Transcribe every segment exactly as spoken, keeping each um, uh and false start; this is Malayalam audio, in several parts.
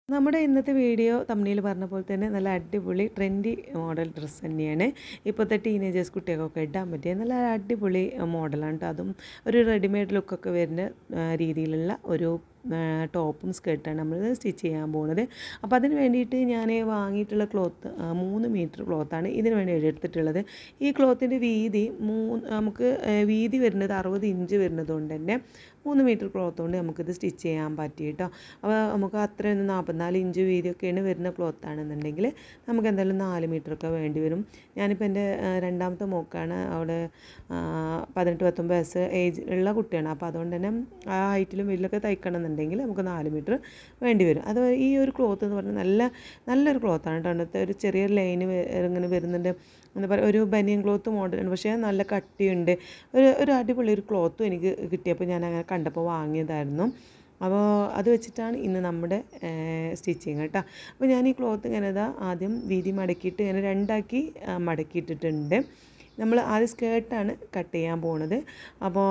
നമ്മുടെ ഇന്നത്തെ വീഡിയോ തമ്മിൽ പറഞ്ഞ പോലെ തന്നെ നല്ല അടിപൊളി ട്രെൻഡി മോഡൽ ഡ്രസ്സ് തന്നെയാണ്. ഇപ്പോഴത്തെ ടീനേജേഴ്സ് കുട്ടികൾക്കൊക്കെ ഇടാൻ പറ്റിയ നല്ല അടിപൊളി മോഡലാണ് കേട്ടോ. അതും ഒരു റെഡിമെയ്ഡ് ലുക്കൊക്കെ വരുന്ന രീതിയിലുള്ള ഒരു ടോപ്പും സ്കേർട്ടാണ് നമ്മൾ സ്റ്റിച്ച് ചെയ്യാൻ പോകുന്നത്. അപ്പോൾ അതിന് വേണ്ടിയിട്ട് ഞാൻ വാങ്ങിയിട്ടുള്ള ക്ലോത്ത് മൂന്ന് മീറ്റർ ക്ലോത്താണ് ഇതിന് വേണ്ടി എടുത്തിട്ടുള്ളത്. ഈ ക്ലോത്തിൻ്റെ വീതി മൂന്ന് നമുക്ക് വീതി വരുന്നത് അറുപത് ഇഞ്ച് വരുന്നത് കൊണ്ട് തന്നെ മൂന്ന് മീറ്റർ ക്ലോത്ത് കൊണ്ട് നമുക്കിത് സ്റ്റിച്ച് ചെയ്യാൻ പറ്റി കേട്ടോ. അപ്പോൾ നമുക്ക് അത്രയൊന്നും നാൽപ്പത്തിനാല് ഇഞ്ച് വീതിയൊക്കെയാണ് വരുന്ന ക്ലോത്താണെന്നുണ്ടെങ്കിൽ നമുക്ക് എന്തായാലും നാല് മീറ്ററൊക്കെ വേണ്ടി വരും. ഞാനിപ്പോൾ എൻ്റെ രണ്ടാമത്തെ മോക്കാണ്, അവിടെ പതിനെട്ട് പത്തൊമ്പത് വയസ്സ് ഏജ് ഉള്ള കുട്ടിയാണ്. അപ്പോൾ അതുകൊണ്ട് തന്നെ ആ ഹൈറ്റിലും വലിയൊക്കെ തയ്ക്കണം എന്നുണ്ടെങ്കിൽ നമുക്ക് നാല് മീറ്റർ വേണ്ടി വരും. അത് ഈ ഒരു ക്ലോത്ത് എന്ന് പറഞ്ഞാൽ നല്ല നല്ലൊരു ക്ലോത്താണ് കേട്ടോ. അന്നത്തെ ഒരു ചെറിയ ലൈന് ഇങ്ങനെ വരുന്നുണ്ട്, എന്താ പറയുക, ഒരു ബനിയൻ ക്ലോത്ത് മോഡലാണ്, പക്ഷേ നല്ല കട്ടിയുണ്ട്. ഒരു ഒരു അടിപൊളി ഒരു ക്ലോത്തും എനിക്ക് കിട്ടിയപ്പോൾ ഞാൻ അങ്ങനെ കണ്ടപ്പോൾ വാങ്ങിയതായിരുന്നു. അപ്പോൾ അത് വെച്ചിട്ടാണ് ഇന്ന് നമ്മുടെ സ്റ്റിച്ചിങ് കേട്ടോ. അപ്പോൾ ഞാൻ ഈ ക്ലോത്ത് ഇങ്ങനെ ഇതാ ആദ്യം വീതി മടക്കിയിട്ട് ഇങ്ങനെ രണ്ടാക്കി മടക്കിയിട്ടിട്ടുണ്ട്. നമ്മൾ ആദ്യം സ്കേർട്ടാണ് കട്ട് ചെയ്യാൻ പോകുന്നത്. അപ്പോൾ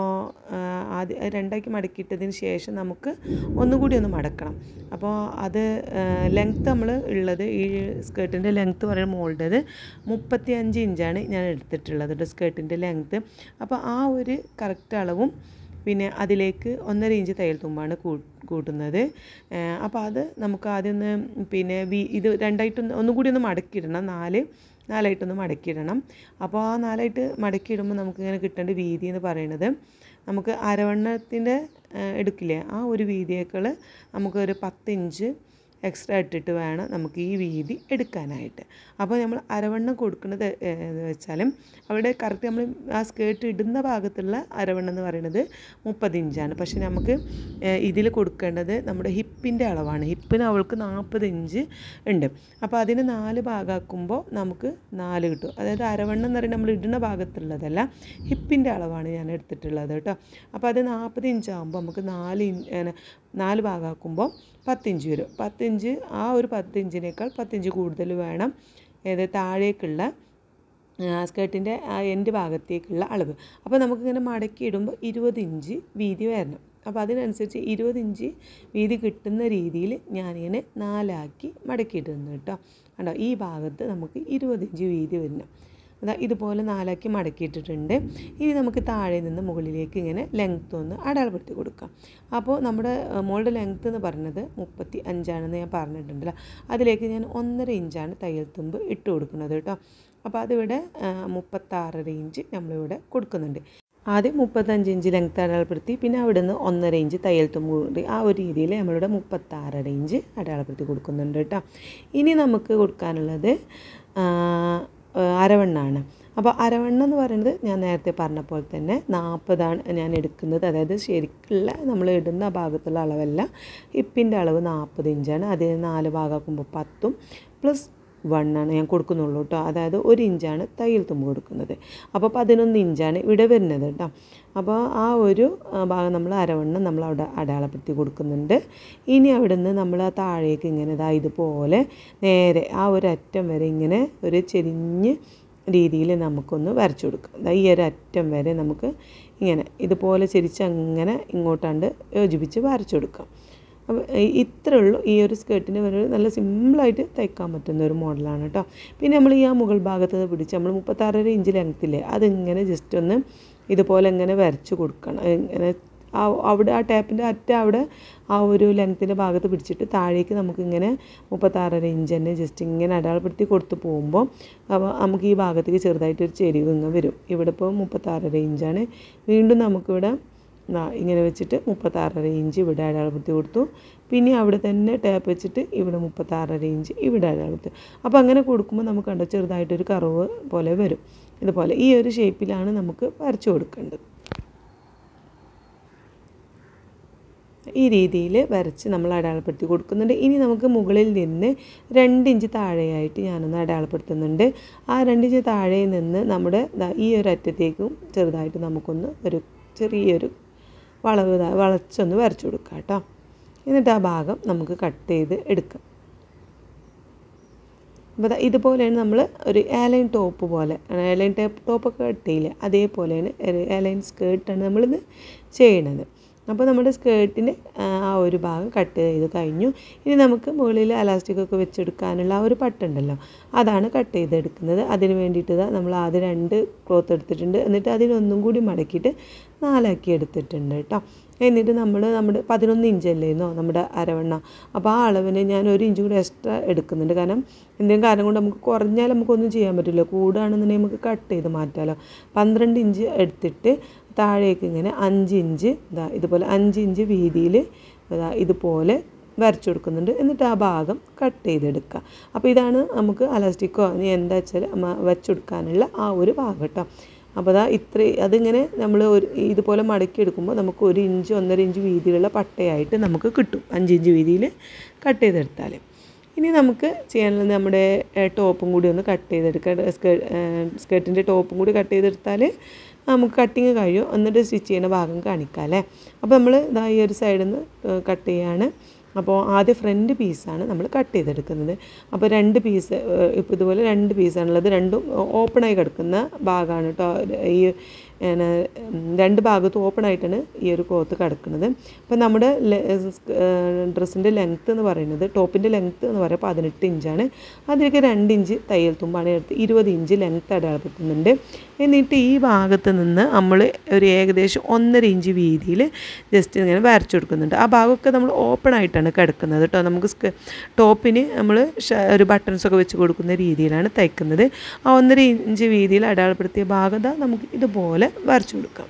ആദ്യം രണ്ടാക്കി മടക്കിയിട്ടതിന് ശേഷം നമുക്ക് ഒന്നുകൂടി ഒന്ന് മടക്കണം. അപ്പോൾ അത് ലെങ്ത്ത് നമ്മൾ ഉള്ളത്, ഈ സ്കേർട്ടിൻ്റെ ലെങ്ത്ത് പറയുന്ന മോളുടേത് മുപ്പത്തി അഞ്ച് ഇഞ്ചാണ് ഞാൻ എടുത്തിട്ടുള്ളത് കേട്ടോ, സ്കേർട്ടിൻ്റെ ലെങ്ത്ത്. അപ്പോൾ ആ ഒരു കറക്റ്റ് അളവും പിന്നെ അതിലേക്ക് ഒന്നര ഇഞ്ച് തയ്യൽ തുമ്പാണ് കൂട്ടുന്നത്. അപ്പോൾ അത് നമുക്ക് ആദ്യം ഒന്ന് പിന്നെ വി ഇത് രണ്ടായിട്ടൊന്ന് ഒന്നുകൂടി ഒന്ന് മടക്കിയിടണം, നാല് നാലായിട്ടൊന്ന് മടക്കിയിടണം. അപ്പോൾ ആ നാലായിട്ട് മടക്കിയിടുമ്പോൾ നമുക്കിങ്ങനെ കിട്ടേണ്ട വീതി എന്ന് പറയുന്നത് നമുക്ക് അരവണ്ണത്തിൻ്റെ എടുക്കില്ലേ ആ ഒരു വീതിയേക്കാൾ നമുക്കൊരു പത്തിഞ്ച് എക്സ്ട്രാ ഇട്ടിട്ട് വേണം നമുക്ക് ഈ വീതി എടുക്കാനായിട്ട്. അപ്പോൾ നമ്മൾ അരവണ്ണം കൊടുക്കുന്നത് എന്ന് വെച്ചാലും അവിടെ കറക്റ്റ് നമ്മൾ ആ സ്കേർട്ട് ഇടുന്ന ഭാഗത്തുള്ള അരവണ്ണം എന്ന് പറയുന്നത് മുപ്പത് ഇഞ്ചാണ്. പക്ഷേ നമുക്ക് ഇതിൽ കൊടുക്കേണ്ടത് നമ്മുടെ ഹിപ്പിൻ്റെ അളവാണ്. ഹിപ്പിന് അവൾക്ക് നാൽപ്പത് ഇഞ്ച് ഉണ്ട്. അപ്പോൾ അതിന് നാല് ഭാഗമാക്കുമ്പോൾ നമുക്ക് നാല് കിട്ടും. അതായത് അരവണ്ണം എന്ന് പറയുന്നത് നമ്മൾ ഇടുന്ന ഭാഗത്തുള്ളതല്ല, ഹിപ്പിൻ്റെ അളവാണ് ഞാൻ എടുത്തിട്ടുള്ളത് കേട്ടോ. അപ്പോൾ അത് നാൽപ്പത് ഇഞ്ചാകുമ്പോൾ നമുക്ക് നാല് ഇഞ്ച് നാല് ഭാഗമാക്കുമ്പോൾ പത്തിഞ്ച് വരും. പത്തിഞ്ച് ആ ഒരു പത്തിഞ്ചിനേക്കാൾ പത്തിഞ്ച് കൂടുതൽ വേണം ഏത് താഴേക്കുള്ള സ്കേർട്ടിൻ്റെ ആ എൻഡ് ഭാഗത്തേക്കുള്ള അളവ്. അപ്പോൾ നമുക്കിങ്ങനെ മടക്കി ഇടുമ്പോൾ ഇരുപത് ഇഞ്ച് വീതി വരണം. അപ്പോൾ അതിനനുസരിച്ച് ഇരുപത് ഇഞ്ച് വീതി കിട്ടുന്ന രീതിയിൽ ഞാനിങ്ങനെ നാലാക്കി മടക്കിയിടുന്നു കേട്ടോ. കണ്ടോ, ഈ ഭാഗത്ത് നമുക്ക് ഇരുപത് ഇഞ്ച് വീതി വരണം. അതാ ഇതുപോലെ നാലാക്കി മടക്കിയിട്ടിട്ടുണ്ട്. ഇനി നമുക്ക് താഴെ നിന്ന് മുകളിലേക്ക് ഇങ്ങനെ ലെങ്ത്ത് ഒന്ന് അടയാളപ്പെടുത്തി കൊടുക്കാം. അപ്പോൾ നമ്മുടെ മോളുടെ ലെങ്ത്ത് എന്ന് പറയുന്നത് മുപ്പത്തി അഞ്ചാണെന്ന് ഞാൻ പറഞ്ഞിട്ടുണ്ടല്ലോ, അതിലേക്ക് ഞാൻ ഒന്നര ഇഞ്ചാണ് തയ്യൽ തുമ്പ് ഇട്ട് കൊടുക്കുന്നത് കേട്ടോ. അപ്പോൾ അതിവിടെ മുപ്പത്താറര ഇഞ്ച് നമ്മളിവിടെ കൊടുക്കുന്നുണ്ട്. ആദ്യം മുപ്പത്തഞ്ച് ഇഞ്ച് ലെങ്ത്ത് അടയാളപ്പെടുത്തി, പിന്നെ അവിടെ നിന്ന് ഒന്നര ഇഞ്ച് തയ്യൽ തുമ്പ് കൂടി ആ ഒരു രീതിയിൽ നമ്മളിവിടെ മുപ്പത്താറര ഇഞ്ച് അടയാളപ്പെടുത്തി കൊടുക്കുന്നുണ്ട് കേട്ടോ. ഇനി നമുക്ക് കൊടുക്കാനുള്ളത് അരവണ്ണാണ്. അപ്പോൾ അരവണ്ണം എന്ന് പറയുന്നത് ഞാൻ നേരത്തെ പറഞ്ഞ പോലെ തന്നെ നാൽപ്പതാണ് ഞാൻ എടുക്കുന്നത്. അതായത് ശരിക്കുള്ള നമ്മൾ ഇടുന്ന ഭാഗത്തുള്ള അളവല്ല, ഹിപ്പിൻ്റെ അളവ് നാൽപ്പത് ഇഞ്ചാണ്. അതിന് നാല് ഭാഗമാക്കുമ്പോൾ പത്തും പ്ലസ് വണ്ണാണ് ഞാൻ കൊടുക്കുന്നുള്ളൂ കേട്ടോ. അതായത് ഒരു ഇഞ്ചാണ് തയ്യൽ തുമ്പ് കൊടുക്കുന്നത്. അപ്പോൾ പതിനൊന്ന് ഇഞ്ചാണ് ഇവിടെ വരുന്നത് കേട്ടോ. അപ്പോൾ ആ ഒരു ഭാഗം നമ്മൾ അരവണ്ണം നമ്മൾ അവിടെ അടയാളപ്പെടുത്തി കൊടുക്കുന്നുണ്ട്. ഇനി അവിടെ നിന്ന് നമ്മൾ ആ താഴേക്ക് ഇങ്ങനെ ഇതാ ഇതുപോലെ നേരെ ആ ഒരു അറ്റം വരെ ഇങ്ങനെ ഒരു ചെരിഞ്ഞ് രീതിയിൽ നമുക്കൊന്ന് വരച്ചു കൊടുക്കാം. ഈ ഒരു അറ്റം വരെ നമുക്ക് ഇങ്ങനെ ഇതുപോലെ ചെരിച്ച് അങ്ങനെ ഇങ്ങോട്ടാണ്ട് യോജിപ്പിച്ച് വരച്ചു കൊടുക്കാം. അപ്പോൾ ഇത്രയേ ഉള്ളൂ. ഈ ഒരു സ്കേർട്ടിന് ഒരു നല്ല സിമ്പിളായിട്ട് തയ്ക്കാൻ പറ്റുന്ന ഒരു മോഡലാണ് കേട്ടോ. പിന്നെ നമ്മൾ ഈ ആ മുകൾ ഭാഗത്ത് നിന്ന് പിടിച്ച് നമ്മൾ മുപ്പത്താറര ഇഞ്ച് ലെങ്ത്തില്ലേ അതിങ്ങനെ ജസ്റ്റ് ഒന്ന് ഇതുപോലെ ഇങ്ങനെ വരച്ച് കൊടുക്കണം. ഇങ്ങനെ ആ അവിടെ ആ ടാപ്പിൻ്റെ അറ്റ അവിടെ ആ ഒരു ലെങ്ത്തിൻ്റെ ഭാഗത്ത് പിടിച്ചിട്ട് താഴേക്ക് നമുക്കിങ്ങനെ മുപ്പത്താറര ഇഞ്ച് തന്നെ ജസ്റ്റ് ഇങ്ങനെ അടയാളപ്പെടുത്തി കൊടുത്ത് പോകുമ്പോൾ അപ്പോൾ നമുക്ക് ഈ ഭാഗത്തേക്ക് ചെറുതായിട്ടൊരു ചെരിവ് ഇങ്ങനെ വരും. ഇവിടെ ഇപ്പോൾ മുപ്പത്താറര ഇഞ്ചാണ്. വീണ്ടും നമുക്കിവിടെ ഇങ്ങനെ വെച്ചിട്ട് മുപ്പത്താറര ഇഞ്ച് ഇവിടെ അടയാളപ്പെടുത്തി കൊടുത്തു. പിന്നെ അവിടെ തന്നെ ടാപ്പ് വെച്ചിട്ട് ഇവിടെ മുപ്പത്താറര ഇഞ്ച് ഇവിടെ അടയാളപ്പെടുത്തി. അപ്പോൾ അങ്ങനെ കൊടുക്കുമ്പോൾ നമുക്ക് കണ്ടോ ചെറുതായിട്ടൊരു കർവ് പോലെ വരും. ഇതുപോലെ ഈ ഒരു ഷേപ്പിലാണ് നമുക്ക് വരച്ചു കൊടുക്കേണ്ടത്. ഈ രീതിയിൽ വരച്ച് നമ്മൾ അടയാളപ്പെടുത്തി കൊടുക്കുന്നുണ്ട്. ഇനി നമുക്ക് മുകളിൽ നിന്ന് രണ്ട് ഇഞ്ച് താഴെയായിട്ട് ഞാനൊന്ന് അടയാളപ്പെടുത്തുന്നുണ്ട്. ആ രണ്ട് ഇഞ്ച് താഴെ നിന്ന് നമ്മുടെ ഈ ഒരു അറ്റത്തേക്കും ചെറുതായിട്ട് നമുക്കൊന്ന് ഒരു ചെറിയൊരു വളവ് വളച്ചൊന്ന് വരച്ചു കൊടുക്കാം കേട്ടോ. എന്നിട്ട് ആ ഭാഗം നമുക്ക് കട്ട് ചെയ്ത് എടുക്കാം. അപ്പോൾ ഇതുപോലെയാണ് നമ്മൾ ഒരു എയർലൈൻ ടോപ്പ് പോലെ, എയർലൈൻ ടോപ്പ് ടോപ്പൊക്കെ കട്ട് ചെയ്യില്ലേ അതേപോലെയാണ് ഒരു എയർലൈൻ സ്കേർട്ടാണ് നമ്മളിത് ചെയ്യണത്. അപ്പോൾ നമ്മുടെ സ്കേർട്ടിന് ആ ഒരു ഭാഗം കട്ട് ചെയ്ത് കഴിഞ്ഞു. ഇനി നമുക്ക് മുകളിൽ അലാസ്റ്റിക്കൊക്കെ വെച്ചെടുക്കാനുള്ള ആ ഒരു പട്ടുണ്ടല്ലോ, അതാണ് കട്ട് ചെയ്തെടുക്കുന്നത്. അതിന് വേണ്ടിയിട്ട് നമ്മൾ ആദ്യം രണ്ട് ക്ലോത്ത് എടുത്തിട്ടുണ്ട്. എന്നിട്ട് അതിനൊന്നും കൂടി മടക്കിയിട്ട് നാലാക്കി എടുത്തിട്ടുണ്ട് കേട്ടോ. എന്നിട്ട് നമ്മൾ നമ്മുടെ പതിനൊന്ന് ഇഞ്ചല്ലേന്നോ നമ്മുടെ അരവണ്ണ, അപ്പോൾ ആ അളവിന് ഞാൻ ഒരു ഇഞ്ച് കൂടി എക്സ്ട്രാ എടുക്കുന്നുണ്ട്. കാരണം എന്തെങ്കിലും കാരണം കൊണ്ട് നമുക്ക് കുറഞ്ഞാൽ നമുക്കൊന്നും ചെയ്യാൻ പറ്റില്ല, കൂടുകയാണെന്നുണ്ടെങ്കിൽ നമുക്ക് കട്ട് ചെയ്ത് മാറ്റാമല്ലോ. പന്ത്രണ്ട് ഇഞ്ച് എടുത്തിട്ട് താഴേക്ക് ഇങ്ങനെ അഞ്ച് ഇഞ്ച് ഇതാ ഇതുപോലെ അഞ്ച് ഇഞ്ച് വീതിയിൽ ഇതാ ഇതുപോലെ വരച്ചു കൊടുക്കുന്നുണ്ട്. എന്നിട്ട് ആ ഭാഗം കട്ട് ചെയ്തെടുക്കുക. അപ്പോൾ ഇതാണ് നമുക്ക് അലാസ്റ്റിക്കോ ഇനി എന്താ വെച്ചാൽ വെച്ചു കൊടുക്കാനുള്ള ആ ഒരു ഭാഗം കേട്ടോ. അപ്പോൾ അതാ ഇത്ര അതിങ്ങനെ നമ്മൾ ഒരു ഇതുപോലെ മടക്കി എടുക്കുമ്പോൾ നമുക്ക് ഒരു ഇഞ്ച് ഒന്നര ഇഞ്ച് വീതിയിലുള്ള പട്ടയായിട്ട് നമുക്ക് കിട്ടും, അഞ്ച് ഇഞ്ച് വീതിയിൽ കട്ട് ചെയ്തെടുത്താൽ. ഇനി നമുക്ക് ചെയ്യാനുള്ളത് നമ്മുടെ ടോപ്പും കൂടി ഒന്ന് കട്ട് ചെയ്തെടുക്കുക. സ്കേ സ്കേർട്ടിൻ്റെ ടോപ്പും കൂടി കട്ട് ചെയ്തെടുത്താൽ നമുക്ക് കട്ടിങ് കഴിയും. എന്നിട്ട് സ്റ്റിച്ച് ചെയ്യുന്ന ഭാഗം കാണിക്കാം അല്ലേ. അപ്പോൾ നമ്മൾ ഇതാ ഈ ഒരു സൈഡിൽ നിന്ന് കട്ട് ചെയ്യാണ്. അപ്പോൾ ആദ്യം ഫ്രണ്ട് പീസാണ് നമ്മൾ കട്ട് ചെയ്തെടുക്കുന്നത്. അപ്പോൾ രണ്ട് പീസ് ഇപ്പോൾ ഇതുപോലെ രണ്ട് പീസാണുള്ളത്, രണ്ടും ഓപ്പണായി കിടക്കുന്ന ഭാഗമാണ് കേട്ടോ. ഈ രണ്ട് ഭാഗത്തും ഓപ്പണായിട്ടാണ് ഈ ഒരു ക്ലോത്ത് കിടക്കുന്നത്. അപ്പോൾ നമ്മുടെ ഡ്രസ്സിൻ്റെ ലെങ്ത്ത് എന്ന് പറയുന്നത്, ടോപ്പിൻ്റെ ലെങ്ത്ത് എന്ന് പറയുന്നത് പതിനെട്ട് ഇഞ്ചാണ്. അതിലേക്ക് രണ്ട് ഇഞ്ച് തയ്യൽ തുമ്പാണ് എടുത്ത് ഇരുപത് ഇഞ്ച് ലെങ്ത്ത് അടയാളപ്പെടുത്തുന്നുണ്ട്. എന്നിട്ട് ഈ ഭാഗത്ത് നിന്ന് നമ്മൾ ഒരു ഏകദേശം ഒന്നര ഇഞ്ച് വീതിയിൽ ജസ്റ്റ് ഇങ്ങനെ വരച്ചു കൊടുക്കുന്നുണ്ട്. ആ ഭാഗമൊക്കെ നമ്മൾ ഓപ്പൺ ആയിട്ടാണ് കിടക്കുന്നത് കേട്ടോ. നമുക്ക് ടോപ്പിന് നമ്മൾ ഒരു ബട്ടൺസൊക്കെ വെച്ച് കൊടുക്കുന്ന രീതിയിലാണ് തയ്ക്കുന്നത്. ആ ഒന്നര ഇഞ്ച് വീതിയിൽ അടയാളപ്പെടുത്തിയ ഭാഗത നമുക്ക് ഇതുപോലെ വരച്ചു കൊടുക്കാം.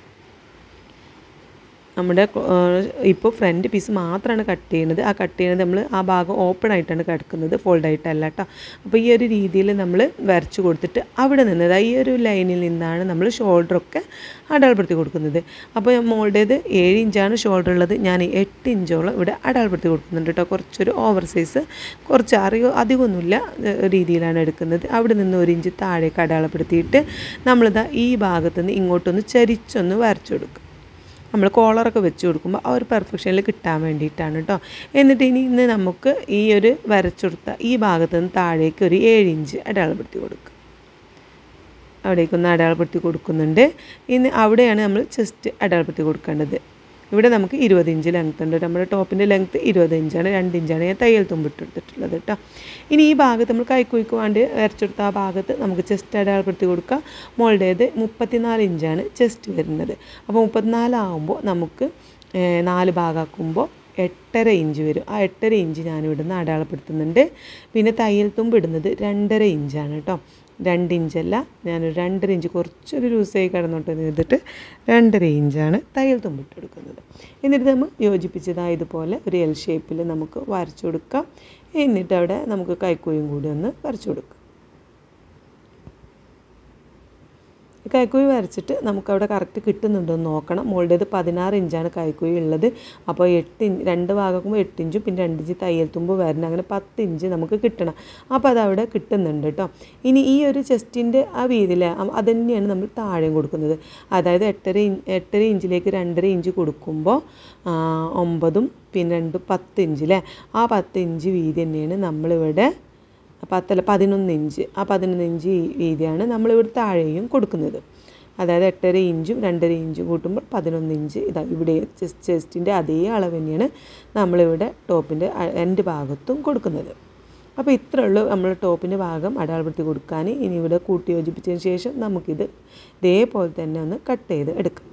നമ്മുടെ ഇപ്പോൾ ഫ്രണ്ട് പീസ് മാത്രമാണ് കട്ട് ചെയ്യുന്നത്. ആ കട്ട് ചെയ്യുന്നത് നമ്മൾ ആ ഭാഗം ഓപ്പൺ ആയിട്ടാണ് കിടക്കുന്നത്, ഫോൾഡായിട്ടല്ല കേട്ടോ. അപ്പോൾ ഈ ഒരു രീതിയിൽ നമ്മൾ വരച്ചു കൊടുത്തിട്ട് അവിടെ നിന്ന് ഈ ഒരു ലൈനിൽ നിന്നാണ് നമ്മൾ ഷോൾഡറൊക്കെ അടയാളപ്പെടുത്തി കൊടുക്കുന്നത്. അപ്പോൾ മോളുടേത് ഏഴ് ഇഞ്ചാണ് ഷോൾഡർ ഉള്ളത്, ഞാൻ എട്ട് ഇഞ്ചോളം ഇവിടെ അടയാളപ്പെടുത്തി കൊടുക്കുന്നുണ്ട് കേട്ടോ. കുറച്ചൊരു ഓവർ സൈസ്, കുറച്ച് അറിയോ അധികമൊന്നുമില്ല രീതിയിലാണ് എടുക്കുന്നത്. അവിടെ നിന്ന് ഒരു ഇഞ്ച് താഴേക്ക് അടയാളപ്പെടുത്തിയിട്ട് നമ്മളിതാ ഈ ഭാഗത്തുനിന്ന് ഇങ്ങോട്ടൊന്ന് ചരിച്ചൊന്ന് വരച്ചു കൊടുക്കും. നമ്മൾ കോളറൊക്കെ വെച്ച് കൊടുക്കുമ്പോൾ ആ ഒരു പെർഫെക്ഷനിൽ കിട്ടാൻ വേണ്ടിയിട്ടാണ് കേട്ടോ. എന്നിട്ട് ഇനി ഇന്ന് നമുക്ക് ഈ ഒരു വരച്ചെടുത്ത ഈ ഭാഗത്ത് നിന്ന് താഴേക്ക് ഒരു ഏഴ് ഇഞ്ച് അടയാളപ്പെടുത്തി കൊടുക്കുക. അവിടേക്കൊന്ന് അടയാളപ്പെടുത്തി കൊടുക്കുന്നുണ്ട്. ഇനി അവിടെയാണ് നമ്മൾ ചെസ്റ്റ് അടയാളപ്പെടുത്തി കൊടുക്കേണ്ടത്. ഇവിടെ നമുക്ക് ഇരുപത് ഇഞ്ച് ലെങ്ത്ത് ഉണ്ട്. നമ്മുടെ ടോപ്പിൻ്റെ ലെങ്ത്ത് ഇരുപത് ഇഞ്ചാണ്, രണ്ട് ഇഞ്ചാണ് ഞാൻ തയ്യൽ തുമ്പിട്ടെടുത്തിട്ടുള്ളത് കേട്ടോ. ഇനി ഈ ഭാഗത്ത് നമ്മൾ കൈക്കുയ്ക്ക് വേണ്ടി വരച്ചെടുത്ത ആ ഭാഗത്ത് നമുക്ക് ചെസ്റ്റ് അടയാളപ്പെടുത്തി കൊടുക്കുക. മോളുടേത് മുപ്പത്തിനാല് ഇഞ്ചാണ് ചെസ്റ്റ് വരുന്നത്. അപ്പോൾ മുപ്പത്തിനാലാകുമ്പോൾ നമുക്ക് നാല് ഭാഗമാക്കുമ്പോൾ എട്ടര ഇഞ്ച് വരും. ആ എട്ടര ഇഞ്ച് ഞാനിവിടുന്ന് അടയാളപ്പെടുത്തുന്നുണ്ട്. പിന്നെ തയ്യൽ തുമ്പ് ഇടുന്നത് രണ്ടര ഇഞ്ചാണ് കേട്ടോ. രണ്ട് ഇഞ്ചല്ല, ഞാനൊരു രണ്ടര ഇഞ്ച് കുറച്ചൊരു ലൂസായി കിടന്നോട്ട് ചെയ്തിട്ട് രണ്ടര ഇഞ്ചാണ് തയ്യൽ തുമ്പിട്ട് കൊടുക്കുന്നത്. എന്നിട്ട് നമ്മൾ യോജിപ്പിച്ചതായ ഇതുപോലെ ഒരു എൽ ഷേപ്പിൽ നമുക്ക് വരച്ചു കൊടുക്കാം. എന്നിട്ട് അവിടെ നമുക്ക് കൈക്കോയും കൂടി ഒന്ന് വരച്ചു കൊടുക്കാം. കൈക്കുഴി വരച്ചിട്ട് നമുക്കവിടെ കറക്റ്റ് കിട്ടുന്നുണ്ടോ എന്ന് നോക്കണം. മോളുടേത് പതിനാറ് ഇഞ്ചാണ് കൈക്കുഴി ഉള്ളത്. അപ്പോൾ എട്ട് ഇഞ്ച് രണ്ട് ഭാഗമാകുമ്പോൾ എട്ട് ഇഞ്ചും പിന്നെ രണ്ട് ഇഞ്ച് തയ്യൽ തുമ്പ് വരണം, അങ്ങനെ പത്ത് ഇഞ്ച് നമുക്ക് കിട്ടണം. അപ്പോൾ അതവിടെ കിട്ടുന്നുണ്ട് കേട്ടോ. ഇനി ഈ ഒരു ചെസ്റ്റിൻ്റെ ആ വീതിയിൽ അത് തന്നെയാണ് നമ്മൾ താഴെയും കൊടുക്കുന്നത്. അതായത് എട്ടര എട്ടര ഇഞ്ചിലേക്ക് രണ്ടര ഇഞ്ച് കൊടുക്കുമ്പോൾ ഒമ്പതും പിന്നെ രണ്ട് പത്ത് ഇഞ്ച് അല്ലേ. ആ പത്ത് ഇഞ്ച് വീതി തന്നെയാണ് നമ്മളിവിടെ പത്തല്ല പതിനൊന്ന് ഇഞ്ച്, ആ പതിനൊന്ന് ഇഞ്ച് വീതിയാണ് നമ്മളിവിടെ താഴെയും കൊടുക്കുന്നത്. അതായത് എട്ടര ഇഞ്ചും രണ്ടര ഇഞ്ചും കൂട്ടുമ്പോൾ പതിനൊന്ന് ഇഞ്ച്. ഇതാ ഇവിടെ ചെസ്റ്റ് ചെസ്റ്റിൻ്റെ അതേ അളവ് തന്നെയാണ് നമ്മളിവിടെ ടോപ്പിൻ്റെ രണ്ട് ഭാഗത്തും കൊടുക്കുന്നത്. അപ്പോൾ ഇത്രേ ഉള്ളൂ നമ്മൾ ടോപ്പിൻ്റെ ഭാഗം അടയാളപ്പെടുത്തി കൊടുക്കാൻ. ഇനി ഇവിടെ കൂട്ടി യോജിപ്പിച്ചതിന് ശേഷം നമുക്കിത് ഇതേപോലെ തന്നെ ഒന്ന് കട്ട് ചെയ്ത് എടുക്കാം.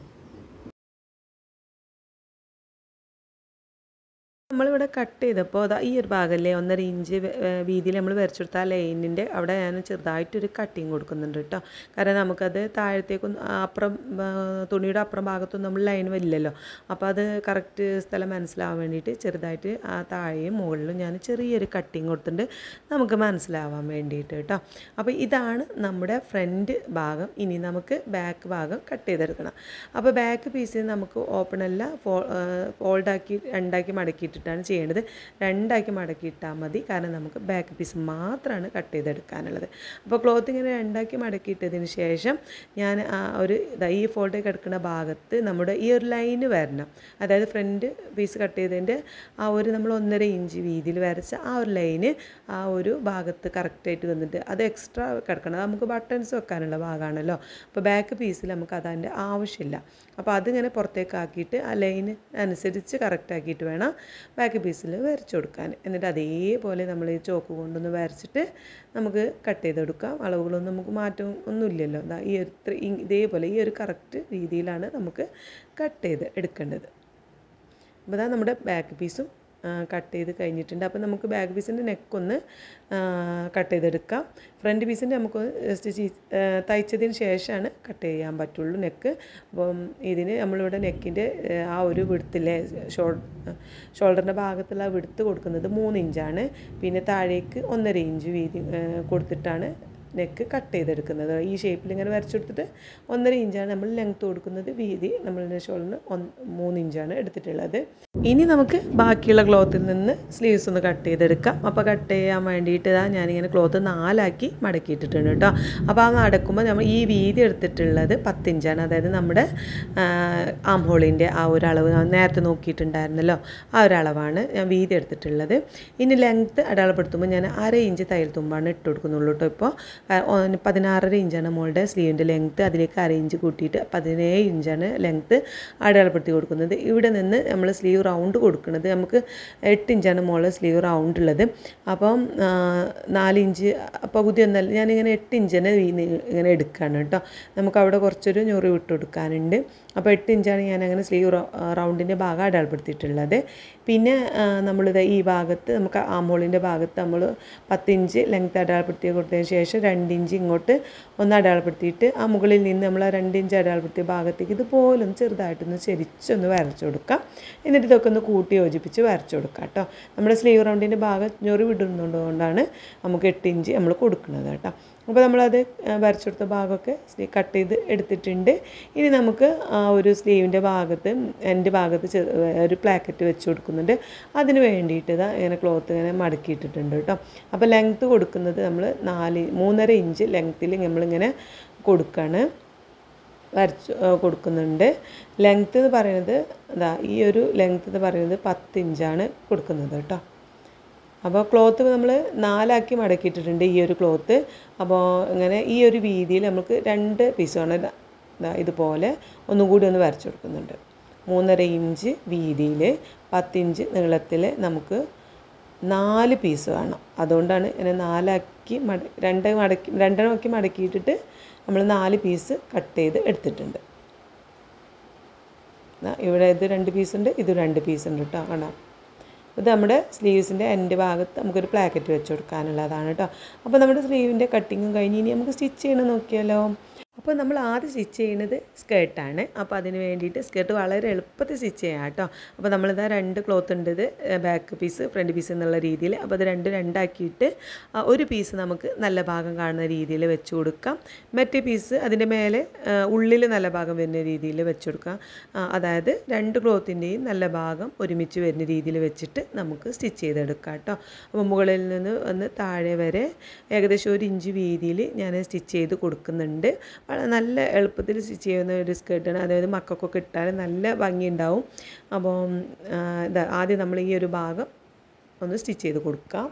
നമ്മളിവിടെ കട്ട് ചെയ്തപ്പോൾ അതാ ഈ ഒരു ഭാഗമല്ലേ ഒന്നര ഇഞ്ച് വീതിയിൽ നമ്മൾ വരച്ചെടുത്ത ആ ലൈനിൻ്റെ അവിടെ ഞാൻ ചെറുതായിട്ടൊരു കട്ടിങ് കൊടുക്കുന്നുണ്ട് കേട്ടോ. കാരണം നമുക്കത് താഴത്തേക്കൊന്നും അപ്പുറം തുണിയുടെ അപ്പുറം ഭാഗത്തൊന്നും നമ്മൾ ലൈൻ വരില്ലല്ലോ. അപ്പോൾ അത് കറക്റ്റ് സ്ഥലം മനസ്സിലാവാൻ വേണ്ടിയിട്ട് ചെറുതായിട്ട് ആ താഴെയും മുകളിലും ഞാൻ ചെറിയൊരു കട്ടിങ് കൊടുത്തിട്ടുണ്ട്, നമുക്ക് മനസ്സിലാവാൻ വേണ്ടിയിട്ട് കേട്ടോ. അപ്പോൾ ഇതാണ് നമ്മുടെ ഫ്രണ്ട് ഭാഗം. ഇനി നമുക്ക് ബാക്ക് ഭാഗം കട്ട് ചെയ്തെടുക്കണം. അപ്പോൾ ബാക്ക് പീസിൽ നമുക്ക് ഓപ്പണല്ല ഫോ ഫോൾഡാക്കി രണ്ടാക്കി മടക്കിയിട്ട് ാണ് ചെയ്യേണ്ടത് ചെയ്യേണ്ടത് രണ്ടാക്കി മടക്കിയിട്ടാൽ മതി. കാരണം നമുക്ക് ബാക്ക് പീസ് മാത്രമാണ് കട്ട് ചെയ്തെടുക്കാനുള്ളത്. അപ്പോൾ ക്ലോത്ത് ഇങ്ങനെ രണ്ടാക്കി മടക്കിയിട്ടതിന് ശേഷം ഞാൻ ആ ഒരു ഈ ഫോൾഡ് കിടക്കുന്ന ഭാഗത്ത് നമ്മുടെ ഈ ഒരു ലൈന് വരണം. അതായത് ഫ്രണ്ട് പീസ് കട്ട് ചെയ്തതിൻ്റെ ആ ഒരു നമ്മൾ ഒന്നര ഇഞ്ച് വീതിയിൽ വരച്ച ആ ഒരു ലൈന് ആ ഒരു ഭാഗത്ത് കറക്റ്റായിട്ട് വന്നിട്ട് അത് എക്സ്ട്രാ കിടക്കണം. നമുക്ക് ബട്ടൺസ് വെക്കാനുള്ള ഭാഗമാണല്ലോ. അപ്പോൾ ബാക്ക് പീസിൽ നമുക്ക് അതിൻ്റെ ആവശ്യമില്ല. അപ്പോൾ അതിങ്ങനെ പുറത്തേക്കാക്കിയിട്ട് ആ ലൈന് അനുസരിച്ച് കറക്റ്റാക്കിയിട്ട് വേണം ബാക്ക് പീസിൽ വരച്ചു കൊടുക്കാൻ. എന്നിട്ട് അതേപോലെ നമ്മൾ ഈ ചോക്ക് കൊണ്ടൊന്ന് വരച്ചിട്ട് നമുക്ക് കട്ട് ചെയ്തെടുക്കാം. അളവുകളൊന്നും നമുക്ക് മാറ്റം ഒന്നുമില്ലല്ലോ. ഈ ഒരു ഇതേപോലെ ഈ ഒരു കറക്റ്റ് രീതിയിലാണ് നമുക്ക് കട്ട് ചെയ്ത് എടുക്കേണ്ടത്. അപ്പോൾ ഇതാ നമ്മുടെ ബാക്ക് പീസും കട്ട് ചെയ്ത് കഴിഞ്ഞിട്ടുണ്ട്. അപ്പോൾ നമുക്ക് ബാക്ക് പീസിൻ്റെ നെക്കൊന്ന് കട്ട് ചെയ്തെടുക്കാം. ഫ്രണ്ട് പീസിൻ്റെ നമുക്ക് സ്റ്റിച്ച് തയ്ച്ചതിന് ശേഷമാണ് കട്ട് ചെയ്യാൻ പറ്റുള്ളൂ നെക്ക്. അപ്പം ഇതിന് നമ്മളിവിടെ നെക്കിൻ്റെ ആ ഒരു വിടുത്തിലെ ഷോൾ ഷോൾഡറിൻ്റെ ഭാഗത്തുള്ള വിടുത്ത് കൊടുക്കുന്നത് മൂന്ന് ഇഞ്ചാണ്. പിന്നെ താഴേക്ക് ഒന്നര ഇഞ്ച് വീതി കൊടുത്തിട്ടാണ് നെക്ക് കട്ട് ചെയ്തെടുക്കുന്നത്. ഈ ഷേപ്പിൽ ഇങ്ങനെ വരച്ചെടുത്തിട്ട് ഒന്നര ഇഞ്ചാണ് നമ്മൾ ലെങ്ത്ത് കൊടുക്കുന്നത്. വീതി നമ്മളുടെ ഷോളിന് ഒന്ന് മൂന്ന് ഇഞ്ചാണ് എടുത്തിട്ടുള്ളത്. ഇനി നമുക്ക് ബാക്കിയുള്ള ക്ലോത്തിൽ നിന്ന് സ്ലീവ്സ് ഒന്ന് കട്ട് ചെയ്തെടുക്കാം. അപ്പോൾ കട്ട് ചെയ്യാൻ വേണ്ടിയിട്ട് ഇതാ ഞാനിങ്ങനെ ക്ലോത്ത് നാലാക്കി മടക്കിയിട്ടിട്ടുണ്ട് കേട്ടോ. അപ്പോൾ ആ മടക്കുമ്പോൾ നമ്മൾ ഈ വീതി എടുത്തിട്ടുള്ളത് പത്തിഞ്ചാണ്. അതായത് നമ്മുടെ ആം ഹോളിൻ്റെ ആ ഒരു അളവ് നേരത്തെ നോക്കിയിട്ടുണ്ടായിരുന്നല്ലോ, ആ ഒരു അളവാണ് ഞാൻ വീതി എടുത്തിട്ടുള്ളത്. ഇനി ലെങ്ത്ത് അടയാളപ്പെടുത്തുമ്പോൾ ഞാൻ അര ഇഞ്ച് തയ്യൽ തുമ്പാണ് ഇട്ട് കൊടുക്കുന്നുള്ളൂ കേട്ടോ. ഇപ്പോൾ പതിനാറര ഇഞ്ചാണ് മോളുടെ സ്ലീവിൻ്റെ ലെങ്ത്ത്. അതിലേക്ക് അര ഇഞ്ച് കൂട്ടിയിട്ട് പതിനേഴ് ഇഞ്ചാണ് ലെങ്ത്ത് അടയാളപ്പെടുത്തി കൊടുക്കുന്നത്. ഇവിടെ നിന്ന് നമ്മൾ സ്ലീവ് റൗണ്ട് കൊടുക്കുന്നത് നമുക്ക് എട്ട് ഇഞ്ചാണ് മോളെ സ്ലീവ് റൗണ്ട് ഉള്ളത്. അപ്പം നാലിഞ്ച് പകുതി ഒന്നല്ല, ഞാനിങ്ങനെ എട്ട് ഇഞ്ച് തന്നെ ഇങ്ങനെ എടുക്കുകയാണ് കേട്ടോ. നമുക്ക് അവിടെ കുറച്ചൊരു ഞൊറി വിട്ട് കൊടുക്കാനുണ്ട്. അപ്പോൾ എട്ട് ഇഞ്ചാണ് ഞാനങ്ങനെ സ്ലീവ് റൗണ്ടിൻ്റെ ഭാഗം അടയാളപ്പെടുത്തിയിട്ടുള്ളത്. പിന്നെ നമ്മളിത് ഈ ഭാഗത്ത് നമുക്ക് ആമോളിൻ്റെ ഭാഗത്ത് നമ്മൾ പത്തിഞ്ച് ലെങ്ത്ത് അടയാളപ്പെടുത്തി കൊടുത്തതിന് ശേഷം രണ്ട് ഇഞ്ച് ഇങ്ങോട്ട് ഒന്ന് അടയാളപ്പെടുത്തിയിട്ട് ആ മുകളിൽ നിന്ന് നമ്മൾ ആ രണ്ട് ഇഞ്ച് അടയാളപ്പെടുത്തിയ ഭാഗത്തേക്ക് ഇതുപോലും ചെറുതായിട്ടൊന്ന് ചെരിച്ചൊന്ന് വരച്ചു കൊടുക്കാം. എന്നിട്ട് ഇതൊക്കെ ഒന്ന് കൂട്ടി യോജിപ്പിച്ച് വരച്ചു കൊടുക്കാം കേട്ടോ. നമ്മുടെ സ്ലീവ് റൗണ്ടിൻ്റെ ഭാഗം ഞൊറി വിടുന്നതുകൊണ്ടാണ് നമുക്ക് എട്ട് ഇഞ്ച് നമ്മൾ കൊടുക്കുന്നത് കേട്ടോ. അപ്പോൾ നമ്മളത് വരച്ചെടുത്ത ഭാഗമൊക്കെ സ്ലീവ് കട്ട് ചെയ്ത് എടുത്തിട്ടുണ്ട്. ഇനി നമുക്ക് ആ ഒരു സ്ലീവിൻ്റെ ഭാഗത്ത് എൻ്റെ ഭാഗത്ത് ഒരു പ്ലാക്കറ്റ് വെച്ച് കൊടുക്കുന്നുണ്ട്. അതിന് വേണ്ടിയിട്ട് ഇതാ ഇങ്ങനെ ക്ലോത്ത് ഇങ്ങനെ മടക്കിയിട്ടിട്ടുണ്ട് കേട്ടോ. അപ്പോൾ ലെങ്ത്ത് കൊടുക്കുന്നത് നമ്മൾ നാല് മൂന്നര ഇഞ്ച് ലെങ്ത്തിൽ നമ്മളിങ്ങനെ കൊടുക്കുകയാണ്, വരച്ച് കൊടുക്കുന്നുണ്ട്. ലെങ്ത്ത് എന്ന് പറയുന്നത് ഇതാ ഈ ഒരു ലെങ്ത്ത് എന്ന് പറയുന്നത് പത്ത് ഇഞ്ചാണ് കൊടുക്കുന്നത് കേട്ടോ. അപ്പോൾ ക്ലോത്ത് നമ്മൾ നാലാക്കി മടക്കിയിട്ടിട്ടുണ്ട് ഈ ഒരു ക്ലോത്ത്. അപ്പോൾ ഇങ്ങനെ ഈ ഒരു വീതിയിൽ നമുക്ക് രണ്ട് പീസാണ് ഇതുപോലെ ഒന്നും കൂടി ഒന്ന് വരച്ചു കൊടുക്കുന്നുണ്ട്. മൂന്നര ഇഞ്ച് വീതിയിൽ പത്തിഞ്ച് നീളത്തിൽ നമുക്ക് നാല് പീസ് വേണം. അതുകൊണ്ടാണ് ഇങ്ങനെ നാലാക്കി മട രണ്ട് മടക്കി രണ്ടെണ്ണമാക്കി മടക്കിയിട്ടിട്ട് നമ്മൾ നാല് പീസ് കട്ട് ചെയ്ത് എടുത്തിട്ടുണ്ട്. ഇവിടെ ഇത് രണ്ട് പീസുണ്ട്, ഇത് രണ്ട് പീസുണ്ട് കേട്ടോ. കാണാം, ഇത് നമ്മുടെ സ്ലീവ്സിൻ്റെ എൻ്റെ ഭാഗത്ത് നമുക്കൊരു പ്ലാക്കറ്റ് വെച്ച് കൊടുക്കാനുള്ളതാണ് കേട്ടോ. അപ്പോൾ നമ്മുടെ സ്ലീവിൻ്റെ കട്ടിങ്ങും കഴിഞ്ഞ് ഇനി നമുക്ക് സ്റ്റിച്ച് ചെയ്യണം നോക്കിയാലോ. അപ്പോൾ നമ്മൾ ആദ്യം സ്റ്റിച്ച് ചെയ്യുന്നത് സ്കേർട്ടാണ്. അപ്പോൾ അതിന് വേണ്ടിയിട്ട് സ്കേർട്ട് വളരെ എളുപ്പത്തിൽ സ്റ്റിച്ച് ചെയ്യാം കേട്ടോ. അപ്പോൾ നമ്മളിതാ രണ്ട് ക്ലോത്ത് ഉണ്ട്, ഇത് ബാക്ക് പീസ് ഫ്രണ്ട് പീസ് എന്നുള്ള രീതിയിൽ. അപ്പോൾ അത് രണ്ട് രണ്ടാക്കിയിട്ട് ഒരു പീസ് നമുക്ക് നല്ല ഭാഗം കാണുന്ന രീതിയിൽ വെച്ച് കൊടുക്കാം. മറ്റേ പീസ് അതിൻ്റെ മേലെ ഉള്ളിൽ നല്ല ഭാഗം വരുന്ന രീതിയിൽ വെച്ച് കൊടുക്കാം. അതായത് രണ്ട് ക്ലോത്തിൻ്റെയും നല്ല ഭാഗം ഒരുമിച്ച് വരുന്ന രീതിയിൽ വെച്ചിട്ട് നമുക്ക് സ്റ്റിച്ച് ചെയ്തെടുക്കാം കേട്ടോ. അപ്പോൾ മുകളിൽ നിന്ന് ഒന്ന് താഴെ വരെ ഏകദേശം ഒരു ഇഞ്ച് വീതിയിൽ ഞാൻ സ്റ്റിച്ച് ചെയ്ത് കൊടുക്കുന്നുണ്ട്. നല്ല എളുപ്പത്തിൽ സ്റ്റിച്ച് ചെയ്യുന്ന ഒരു സ്കേർട്ടാണ്. അതായത് മക്കൾക്കൊക്കെ ഇട്ടാൽ നല്ല ഭംഗിയുണ്ടാവും. അപ്പോൾ ഇതാ ആദ്യം നമ്മൾ ഈ ഒരു ഭാഗം ഒന്ന് സ്റ്റിച്ച് ചെയ്ത് കൊടുക്കാം.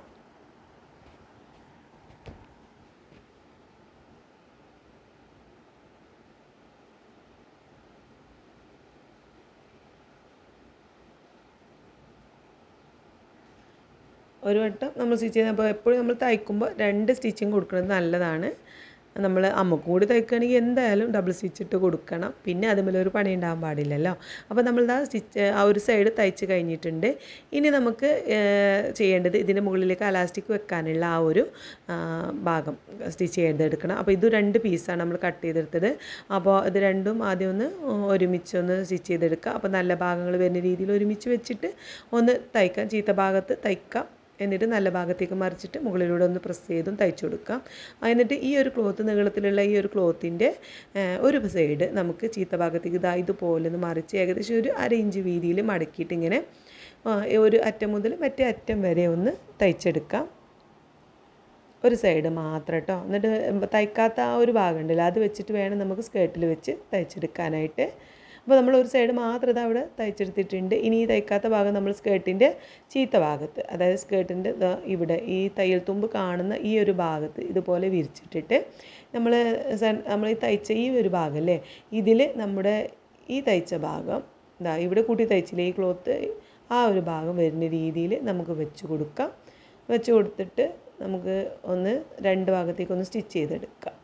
ഒരു വട്ടം നമ്മൾ സ്റ്റിച്ച് ചെയ്യുമ്പോൾ എപ്പോഴും നമ്മൾ തയ്ക്കുമ്പോൾ രണ്ട് സ്റ്റിച്ചിങ് കൊടുക്കുന്നത് നല്ലതാണ്. നമ്മൾ അമ്മക്ക് കൂടി തയ്ക്കുകയാണെങ്കിൽ എന്തായാലും ഡബിൾ സ്റ്റിച്ച് ഇട്ട് കൊടുക്കണം. പിന്നെ അതുപോലെ ഒരു പണി ഉണ്ടാകാൻ പാടില്ലല്ലോ. അപ്പോൾ നമ്മളിതാ സ്റ്റിച്ച് ആ ഒരു സൈഡ് തയ്ച്ച് കഴിഞ്ഞിട്ടുണ്ട്. ഇനി നമുക്ക് ചെയ്യേണ്ടത് ഇതിൻ്റെ മുകളിലേക്ക് അലാസ്റ്റിക് വെക്കാനുള്ള ആ ഒരു ഭാഗം സ്റ്റിച്ച് ചെയ്തെടുക്കണം. അപ്പോൾ ഇത് രണ്ട് പീസാണ് നമ്മൾ കട്ട് ചെയ്തെടുത്തത്. അപ്പോൾ ഇത് രണ്ടും ആദ്യം ഒന്ന് ഒരുമിച്ച് ഒന്ന് സ്റ്റിച്ച് ചെയ്തെടുക്കുക. അപ്പോൾ നല്ല ഭാഗങ്ങൾ വരുന്ന രീതിയിൽ ഒരുമിച്ച് വെച്ചിട്ട് ഒന്ന് തയ്ക്കാം. ചീത്ത ഭാഗത്ത് തയ്ക്കാം. എന്നിട്ട് നല്ല ഭാഗത്തേക്ക് മറിച്ചിട്ട് മുകളിലൂടെ ഒന്ന് പ്രസ് ചെയ്തും തയ്ച്ചു കൊടുക്കാം. എന്നിട്ട് ഈ ഒരു ക്ലോത്ത് നീളത്തിലുള്ള ഈ ഒരു ക്ലോത്തിൻ്റെ ഒരു സൈഡ് നമുക്ക് ചീത്ത ഭാഗത്തേക്ക് ഇതാ ഇതുപോലെ ഒന്ന് മറിച്ച് ഏകദേശം ഒരു അര ഇഞ്ച് വീതിയിൽ മടക്കിയിട്ട് ഇങ്ങനെ ഒരു അറ്റം മുതൽ മറ്റേ അറ്റം വരെ ഒന്ന് തയ്ച്ചെടുക്കാം. ഒരു സൈഡ് മാത്രം കേട്ടോ. എന്നിട്ട് തയ്ക്കാത്ത ആ ഒരു ഭാഗം ഉണ്ടല്ലോ അത് വെച്ചിട്ട് വേണം നമുക്ക് സ്കേർട്ടിൽ വെച്ച് തയ്ച്ചെടുക്കാനായിട്ട്. അപ്പോൾ നമ്മൾ ഒരു സൈഡ് മാത്രം ഇത് അവിടെ തയ്ച്ചെടുത്തിട്ടുണ്ട്. ഇനി ഈ തയ്ക്കാത്ത ഭാഗം നമ്മൾ സ്കേർട്ടിൻ്റെ ചീത്ത ഭാഗത്ത്, അതായത് സ്കേർട്ടിൻ്റെ ഇവിടെ ഈ തയ്യൽ തുമ്പ് കാണുന്ന ഈ ഒരു ഭാഗത്ത് ഇതുപോലെ വിരിച്ചിട്ടിട്ട് നമ്മൾ നമ്മൾ ഈ തയ്ച്ച ഈ ഒരു ഭാഗം അല്ലേ, ഇതിൽ നമ്മുടെ ഈ തയ്ച്ച ഭാഗം ഇതാ ഇവിടെ കൂട്ടി തയ്ച്ചില്ലേ ഈ ക്ലോത്ത്, ആ ഒരു ഭാഗം വരുന്ന രീതിയിൽ നമുക്ക് വെച്ച് കൊടുക്കാം. വെച്ച് കൊടുത്തിട്ട് നമുക്ക് ഒന്ന് രണ്ട് ഭാഗത്തേക്ക് ഒന്ന് സ്റ്റിച്ച് ചെയ്തെടുക്കാം.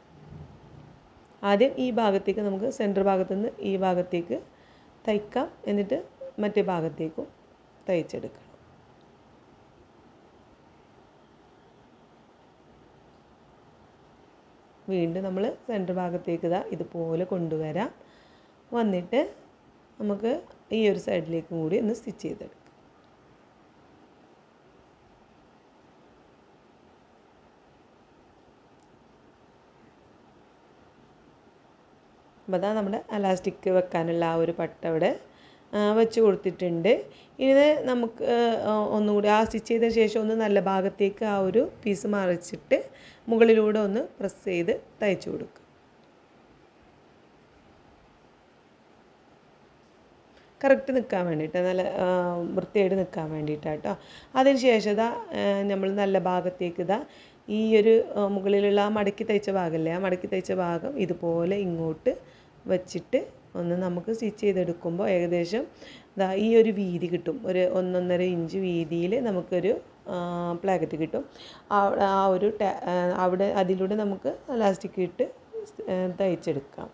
ആദ്യം ഈ ഭാഗത്തേക്ക് നമുക്ക് സെൻറ്റർ ഭാഗത്തു നിന്ന് ഈ ഭാഗത്തേക്ക് തയ്ക്കാം, എന്നിട്ട് മറ്റേ ഭാഗത്തേക്കും തയ്ച്ചെടുക്കണം. വീണ്ടും നമ്മൾ സെൻറ്റർ ഭാഗത്തേക്ക് ഇതാ ഇതുപോലെ കൊണ്ടുവരാം. വന്നിട്ട് നമുക്ക് ഈ ഒരു സൈഡിലേക്കും കൂടി ഒന്ന് സ്റ്റിച്ച് ചെയ്തെടുക്കാം. അപ്പോൾ അതാ നമ്മുടെ അലാസ്റ്റിക് വെക്കാനുള്ള ആ ഒരു പട്ട അവിടെ വെച്ച് കൊടുത്തിട്ടുണ്ട്. ഇനി നമുക്ക് ഒന്നുകൂടി ആ സ്റ്റിച്ച് ചെയ്ത ശേഷം ഒന്ന് നല്ല ഭാഗത്തേക്ക് ആ ഒരു പീസ് മറിച്ചിട്ട് മുകളിലൂടെ ഒന്ന് പ്രസ് ചെയ്ത് തയ്ച്ചു കൊടുക്കുക. കറക്റ്റ് നിൽക്കാൻ വേണ്ടിയിട്ട്, നല്ല വൃത്തിയായിട്ട് നിൽക്കാൻ വേണ്ടിയിട്ടാണ് കേട്ടോ. അതിന് ശേഷം ഇതാ നമ്മൾ നല്ല ഭാഗത്തേക്ക് ഇതാ ഈ ഒരു മുകളിലുള്ള ആ മടക്കി തയ്ച്ച ഭാഗമല്ലേ, ആ മടക്കി തയ്ച്ച ഭാഗം ഇതുപോലെ ഇങ്ങോട്ട് വച്ചിട്ട് ഒന്ന് നമുക്ക് സ്റ്റിച്ച് ചെയ്തെടുക്കുമ്പോൾ ഏകദേശം ഇതാ ഈ ഒരു വീതി കിട്ടും. ഒരു ഒന്നൊന്നര ഇഞ്ച് വീതിയിൽ നമുക്കൊരു പ്ലാക്കറ്റ് കിട്ടും. ആ ഒരു അവിടെ അതിലൂടെ നമുക്ക് ഇലാസ്റ്റിക് ഇട്ട് തയ്ച്ചെടുക്കാം.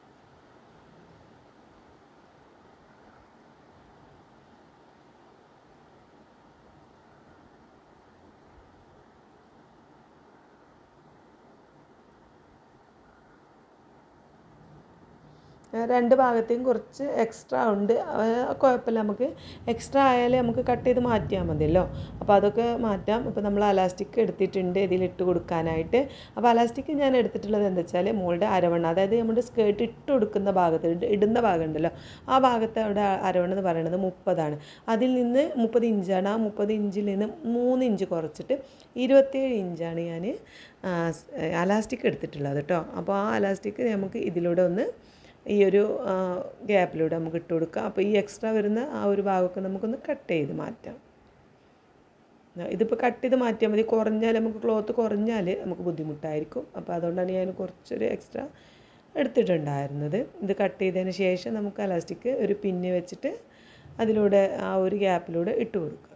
രണ്ട് ഭാഗത്തേക്കും കുറച്ച് എക്സ്ട്രാ ഉണ്ട്, കുഴപ്പമില്ല, നമുക്ക് എക്സ്ട്രാ ആയാലും നമുക്ക് കട്ട് ചെയ്ത് മാറ്റിയാൽ മതിയല്ലോ. അപ്പോൾ അതൊക്കെ മാറ്റാം. അപ്പോൾ നമ്മൾ അലാസ്റ്റിക് എടുത്തിട്ടുണ്ട് ഇതിലിട്ട് കൊടുക്കാനായിട്ട്. അപ്പോൾ അലാസ്റ്റിക് ഞാൻ എടുത്തിട്ടുള്ളത് എന്താ വെച്ചാൽ മോളുടെ അരവണ്ണ, അതായത് നമ്മുടെ സ്കേർട്ട് ഇട്ട് കൊടുക്കുന്ന ഭാഗത്ത് ഇടുന്ന ഭാഗം ഉണ്ടല്ലോ, ആ ഭാഗത്ത് അവിടെ അരവണ്ണ എന്ന് പറയുന്നത് മുപ്പതാണ്. അതിൽ നിന്ന് മുപ്പത് ഇഞ്ചാണ്. ആ മുപ്പത് ഇഞ്ചിൽ നിന്ന് മൂന്ന് ഇഞ്ച് കുറച്ചിട്ട് ഇരുപത്തേഴ് ഇഞ്ചാണ് ഞാൻ അലാസ്റ്റിക് എടുത്തിട്ടുള്ളത് കേട്ടോ. അപ്പോൾ ആ അലാസ്റ്റിക് നമുക്ക് ഇതിലൂടെ ഒന്ന് ഈ ഒരു ഗ്യാപ്പിലൂടെ നമുക്ക് ഇട്ട് കൊടുക്കാം. അപ്പോൾ ഈ എക്സ്ട്രാ വരുന്ന ആ ഒരു ഭാഗമൊക്കെ നമുക്കൊന്ന് കട്ട് ചെയ്ത് മാറ്റാം. ഇതിപ്പോൾ കട്ട് ചെയ്ത് മാറ്റിയാൽ മതി. കുറഞ്ഞാൽ നമുക്ക് ക്ലോത്ത് കുറഞ്ഞാൽ നമുക്ക് ബുദ്ധിമുട്ടായിരിക്കും. അപ്പോൾ അതുകൊണ്ടാണ് ഞാൻ കുറച്ചൊരു എക്സ്ട്രാ എടുത്തിട്ടുണ്ടായിരുന്നത്. ഇത് കട്ട് ചെയ്തതിന് ശേഷം നമുക്ക് അലാസ്റ്റിക് ഒരു പിന്ന് വെച്ചിട്ട് അതിലൂടെ ആ ഒരു ഗ്യാപ്പിലൂടെ ഇട്ട് കൊടുക്കുക.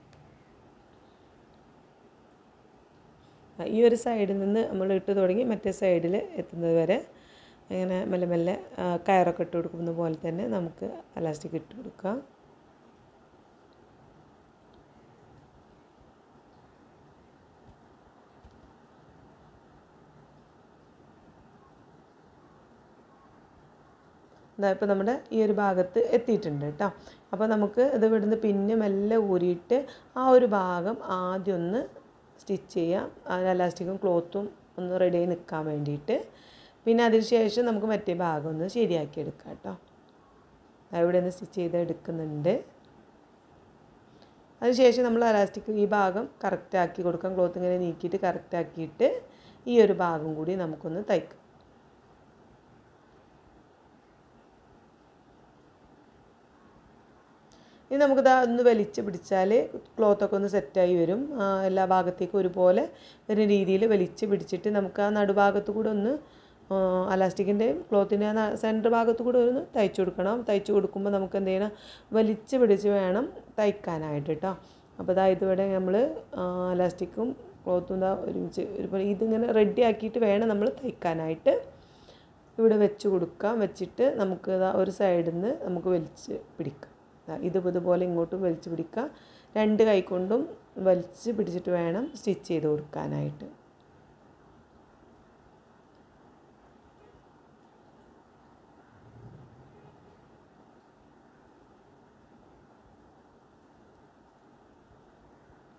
ഈ ഒരു സൈഡിൽ നിന്ന് നമ്മൾ ഇട്ട് തുടങ്ങി മറ്റേ സൈഡിൽ എത്തുന്നത് വരെ ഇങ്ങനെ മെല്ലെ മെല്ലെ കയറൊക്കെ ഇട്ട് കൊടുക്കുന്ന പോലെ തന്നെ നമുക്ക് അലാസ്റ്റിക് ഇട്ട് കൊടുക്കാം. ഇതാ ഇപ്പോൾ നമ്മുടെ ഈ ഒരു ഭാഗത്ത് എത്തിയിട്ടുണ്ട് കേട്ടോ. അപ്പോൾ നമുക്ക് ഇത് ഇവിടുന്ന് പിന്നെ മെല്ലെ ഊരിയിട്ട് ആ ഒരു ഭാഗം ആദ്യം ഒന്ന് സ്റ്റിച്ച് ചെയ്യാം, അലാസ്റ്റിക്കും ക്ലോത്തും ഒന്ന് റെഡിയായി നിൽക്കാൻ വേണ്ടിയിട്ട്. പിന്നെ അതിന് ശേഷം നമുക്ക് മറ്റേ ഭാഗം ഒന്ന് ശരിയാക്കി എടുക്കാം കേട്ടോ. ഇവിടെ നിന്ന് സ്റ്റിച്ച് ചെയ്ത് എടുക്കുന്നുണ്ട്. അതിനുശേഷം നമ്മൾ അലാസ്റ്റിക് ഈ ഭാഗം കറക്റ്റാക്കി കൊടുക്കാം. ക്ലോത്ത് ഇങ്ങനെ നീക്കിയിട്ട് കറക്റ്റാക്കിയിട്ട് ഈ ഒരു ഭാഗം കൂടി നമുക്കൊന്ന് തയ്ക്കാം. ഇനി നമുക്കിത് ഒന്ന് വലിച്ച് പിടിച്ചാൽ ക്ലോത്തൊക്കെ ഒന്ന് സെറ്റായി വരും. എല്ലാ ഭാഗത്തേക്കും ഒരുപോലെ വരുന്ന രീതിയിൽ വലിച്ച് പിടിച്ചിട്ട് നമുക്ക് ആ നടുഭാഗത്ത് കൂടെ ഒന്ന് അലാസ്റ്റിക്കിൻ്റെയും ക്ലോത്തിൻ്റെ ആ സെൻറ്റർ ഭാഗത്ത് കൂടെ ഒന്ന് തയ്ച്ചു കൊടുക്കണം. തയ്ച്ചു കൊടുക്കുമ്പോൾ നമുക്ക് എന്ത് ചെയ്യണം, വലിച്ച് പിടിച്ച് വേണം തയ്ക്കാനായിട്ട് കേട്ടോ. അപ്പോൾ ഇതാ ഇതുവരെ നമ്മൾ അലാസ്റ്റിക്കും ക്ലോത്തും ഇതാ ഒരുമിച്ച് ഒരുപോലെ ഇതിങ്ങനെ റെഡി ആക്കിയിട്ട് വേണം നമ്മൾ തയ്ക്കാനായിട്ട്. ഇവിടെ വെച്ച് കൊടുക്കാം. വെച്ചിട്ട് നമുക്ക് ഇതാ ഒരു സൈഡിൽ നിന്ന് നമുക്ക് വലിച്ച് പിടിക്കാം. ഇത് ഇതുപോലെ ഇങ്ങോട്ടും വലിച്ച് പിടിക്കാം. രണ്ട് കൈ കൊണ്ടും വലിച്ച് പിടിച്ചിട്ട് വേണം സ്റ്റിച്ച് ചെയ്ത് കൊടുക്കാനായിട്ട്.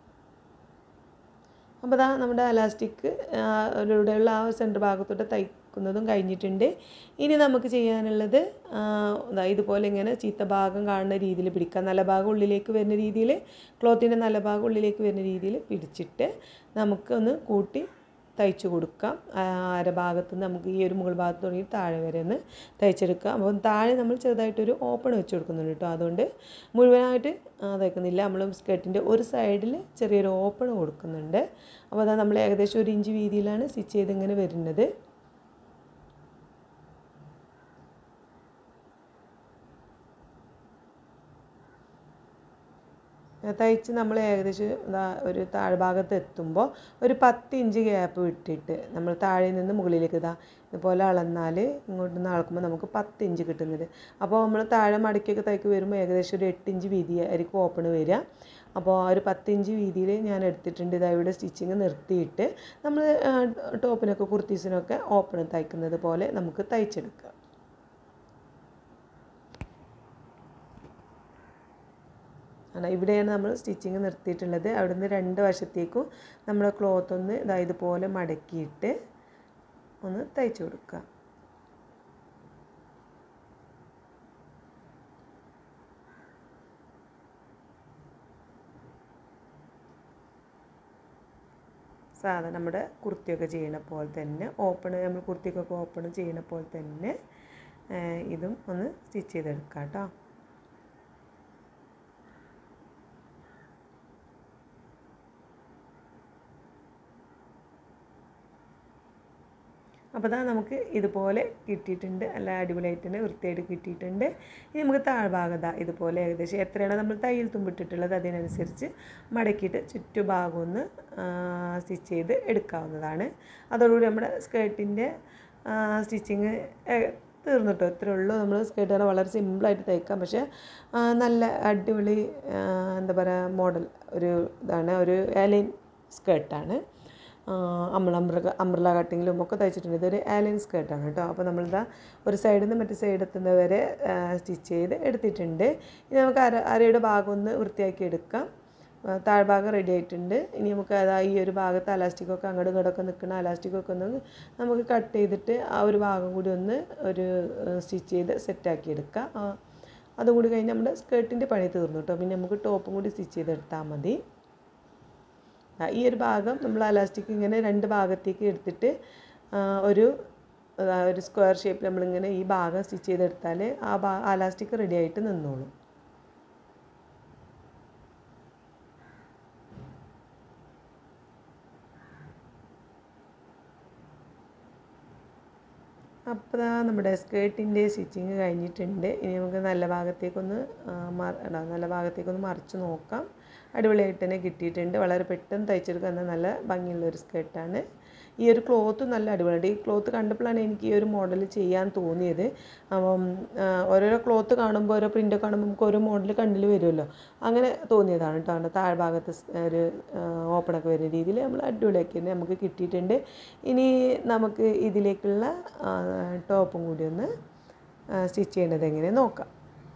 അപ്പോൾ ഇതാ നമ്മുടെ അലാസ്റ്റിക് ഇവിടെയുള്ള ആ സെൻറ്റർ ഭാഗത്തോട്ട് തൈ എടുക്കുന്നതും കഴിഞ്ഞിട്ടുണ്ട്. ഇനി നമുക്ക് ചെയ്യാനുള്ളത് ഇതുപോലെ ഇങ്ങനെ ചീത്ത ഭാഗം കാണുന്ന രീതിയിൽ പിടിക്കുക. നല്ല ഭാഗം ഉള്ളിലേക്ക് വരുന്ന രീതിയിൽ, ക്ലോത്തിൻ്റെ നല്ല ഭാഗം ഉള്ളിലേക്ക് വരുന്ന രീതിയിൽ പിടിച്ചിട്ട് നമുക്കൊന്ന് കൂട്ടി തയ്ച്ച് കൊടുക്കാം. അരഭാഗത്ത് നിന്ന് നമുക്ക് ഈ ഒരു മുകൾ ഭാഗത്ത് തുടങ്ങി താഴെ വരെ ഒന്ന് തയ്ച്ചെടുക്കാം. അപ്പം താഴെ നമ്മൾ ചെറുതായിട്ടൊരു ഓപ്പൺ വെച്ച് കൊടുക്കുന്നുണ്ട് കേട്ടോ. അതുകൊണ്ട് മുഴുവനായിട്ട് തയ്ക്കുന്നില്ല, നമ്മൾ സ്കേർട്ടിൻ്റെ ഒരു സൈഡിൽ ചെറിയൊരു ഓപ്പൺ കൊടുക്കുന്നുണ്ട്. അപ്പോൾ അതാ നമ്മൾ ഏകദേശം ഒരു ഇഞ്ച് വീതിയിലാണ് സ്റ്റിച്ച് ചെയ്ത് ഇങ്ങനെ വരുന്നത്. തയ്ച്ച് നമ്മൾ ഏകദേശം ഒരു താഴ്ഭാഗത്ത് എത്തുമ്പോൾ ഒരു പത്ത് ഇഞ്ച് ഗ്യാപ്പ് വിട്ടിട്ട് നമ്മൾ താഴെ നിന്ന് മുകളിലേക്ക് ഇതാ ഇതുപോലെ അളന്നാൽ ഇങ്ങോട്ട് നിന്ന് അളക്കുമ്പോൾ നമുക്ക് പത്ത് ഇഞ്ച് കിട്ടുന്നത്. അപ്പോൾ നമ്മൾ താഴെ മടക്കിയൊക്കെ തയ്ക്ക് വരുമ്പോൾ ഏകദേശം ഒരു എട്ട് ഇഞ്ച് വീതി ആയിരിക്കും ഓപ്പൺ വരിക. അപ്പോൾ ആ ഒരു പത്ത് ഇഞ്ച് വീതിയിൽ ഞാൻ എടുത്തിട്ടുണ്ട്. ഇതാ ഇവിടെ സ്റ്റിച്ചിങ് നിർത്തിയിട്ട് നമ്മൾ ടോപ്പിനൊക്കെ കുർത്തീസിനൊക്കെ ഓപ്പൺ തയ്ക്കുന്നത് പോലെ നമുക്ക് തയ്ച്ചെടുക്കാം. ഇവിടെയാണ് നമ്മൾ സ്റ്റിച്ചിങ് നിർത്തിയിട്ടുള്ളത്. അവിടുന്ന് രണ്ട് വശത്തേക്കും നമ്മൾ ക്ലോത്ത് ഒന്ന് ഇതാ ഇതുപോലെ മടക്കിയിട്ട് ഒന്ന് തയ്ച്ചു കൊടുക്കുക. സാധാരണ നമ്മുടെ കുർത്തിയൊക്കെ ചെയ്യണ പോലെ തന്നെ ഓപ്പൺ, നമ്മൾ കുർത്തിക്കൊക്കെ ഓപ്പൺ ചെയ്യണ പോലെ തന്നെ ഇതും ഒന്ന് സ്റ്റിച്ച് ചെയ്തെടുക്കാം കേട്ടോ. അപ്പോൾ അതാ നമുക്ക് ഇതുപോലെ കിട്ടിയിട്ടുണ്ട്. നല്ല അടിപൊളിയായിട്ട് തന്നെ വൃത്തിയായിട്ട് കിട്ടിയിട്ടുണ്ട്. ഇനി നമുക്ക് താഴ്ഭാഗത ഇതുപോലെ ഏകദേശം എത്രയാണോ നമ്മൾ തയ്യൽ തുമ്പിട്ടിട്ടുള്ളത് അതിനനുസരിച്ച് മടക്കിയിട്ട് ചുറ്റുഭാഗം ഒന്ന് സ്റ്റിച്ച് ചെയ്ത് എടുക്കാവുന്നതാണ്. അതോടുകൂടി നമ്മുടെ സ്കേർട്ടിൻ്റെ സ്റ്റിച്ചിങ് തീർന്നിട്ടോ. ഇത്രയേ ഉള്ളൂ. നമ്മൾ സ്കേർട്ട് വളരെ സിമ്പിളായിട്ട് തയ്ക്കാം. പക്ഷേ നല്ല അടിപൊളി എന്താ പറയുക മോഡൽ ഒരു ഇതാണ്, ഒരു എലൈൻ സ്കേർട്ടാണ്. അമ്മ അമ്പ്ര അമ്പ്രല കട്ടിങ്ങിലും ഒക്കെ തയ്ച്ചിട്ടുണ്ട്. ഇതൊരു ആലൈൻ സ്കേർട്ടാണ് കേട്ടോ. അപ്പോൾ നമ്മളിതാ ഒരു സൈഡിൽ നിന്ന് മറ്റേ സൈഡ് എത്തുന്നത് വരെ സ്റ്റിച്ച് ചെയ്ത് എടുത്തിട്ടുണ്ട്. ഇനി നമുക്ക് അര അരയുടെ ഭാഗം ഒന്ന് വൃത്തിയാക്കി എടുക്കാം. താഴ്ഭാഗം റെഡി ആയിട്ടുണ്ട്. ഇനി നമുക്ക് അതാ ഈ ഒരു ഭാഗത്ത് അലാസ്റ്റിക്കൊക്കെ അങ്ങോട്ടും ഇങ്ങോട്ടൊക്കെ നിൽക്കുന്ന അലാസ്റ്റിക്കൊക്കെ ഒന്ന് നമുക്ക് കട്ട് ചെയ്തിട്ട് ആ ഒരു ഭാഗം കൂടി ഒന്ന് ഒരു സ്റ്റിച്ച് ചെയ്ത് സെറ്റാക്കി എടുക്കാം. അതും കൂടി കഴിഞ്ഞ് നമ്മുടെ സ്കേർട്ടിൻ്റെ പണി തീർന്നു കേട്ടോ. പിന്നെ നമുക്ക് ടോപ്പും കൂടി സ്റ്റിച്ച് ചെയ്തെടുത്താൽ മതി. ഈ ഒരു ഭാഗം നമ്മൾ അലാസ്റ്റിക് ഇങ്ങനെ രണ്ട് ഭാഗത്തേക്ക് എടുത്തിട്ട് ഒരു ഒരു സ്ക്വയർ ഷേപ്പിൽ നമ്മളിങ്ങനെ ഈ ഭാഗം സ്റ്റിച്ച് ചെയ്തെടുത്താൽ ആ ഭാ അലാസ്റ്റിക് റെഡി ആയിട്ട് നിന്നോളും. അപ്പോൾ നമ്മുടെ സ്കേർട്ടിൻ്റെ സ്റ്റിച്ചിങ് കഴിഞ്ഞിട്ടുണ്ട്. ഇനി നമുക്ക് നല്ല ഭാഗത്തേക്കൊന്ന് നല്ല ഭാഗത്തേക്കൊന്ന് മറിച്ച് നോക്കാം. അടിപൊളിയായിട്ട് തന്നെ കിട്ടിയിട്ടുണ്ട്. വളരെ പെട്ടെന്ന് തയ്ച്ചെടുക്കാൻ നല്ല ഭംഗിയുള്ളൊരു സ്കേർട്ടാണ്. ഈ ഒരു ക്ലോത്ത് നല്ല അടിപൊളിയാണ്. ഈ ക്ലോത്ത് കണ്ടപ്പോഴാണ് എനിക്ക് ഈ ഒരു മോഡൽ ചെയ്യാൻ തോന്നിയത്. അപ്പം ഓരോരോ ക്ലോത്ത് കാണുമ്പോൾ ഓരോ പ്രിൻ്റ് കാണുമ്പോൾ നമുക്ക് ഓരോ മോഡൽ കണ്ണിൽ വരുമല്ലോ, അങ്ങനെ തോന്നിയതാണ് കേട്ടോ. താഴ്ഭാഗത്ത് ഒരു ഓപ്പണൊക്കെ വരുന്ന രീതിയിൽ നമ്മൾ അടിപൊളിയാക്കി തന്നെ നമുക്ക് കിട്ടിയിട്ടുണ്ട്. ഇനി നമുക്ക് ഇതിലേക്കുള്ള ടോപ്പും കൂടി ഒന്ന് സ്റ്റിച്ച് ചെയ്യേണ്ടത് എങ്ങനെ നോക്കാം.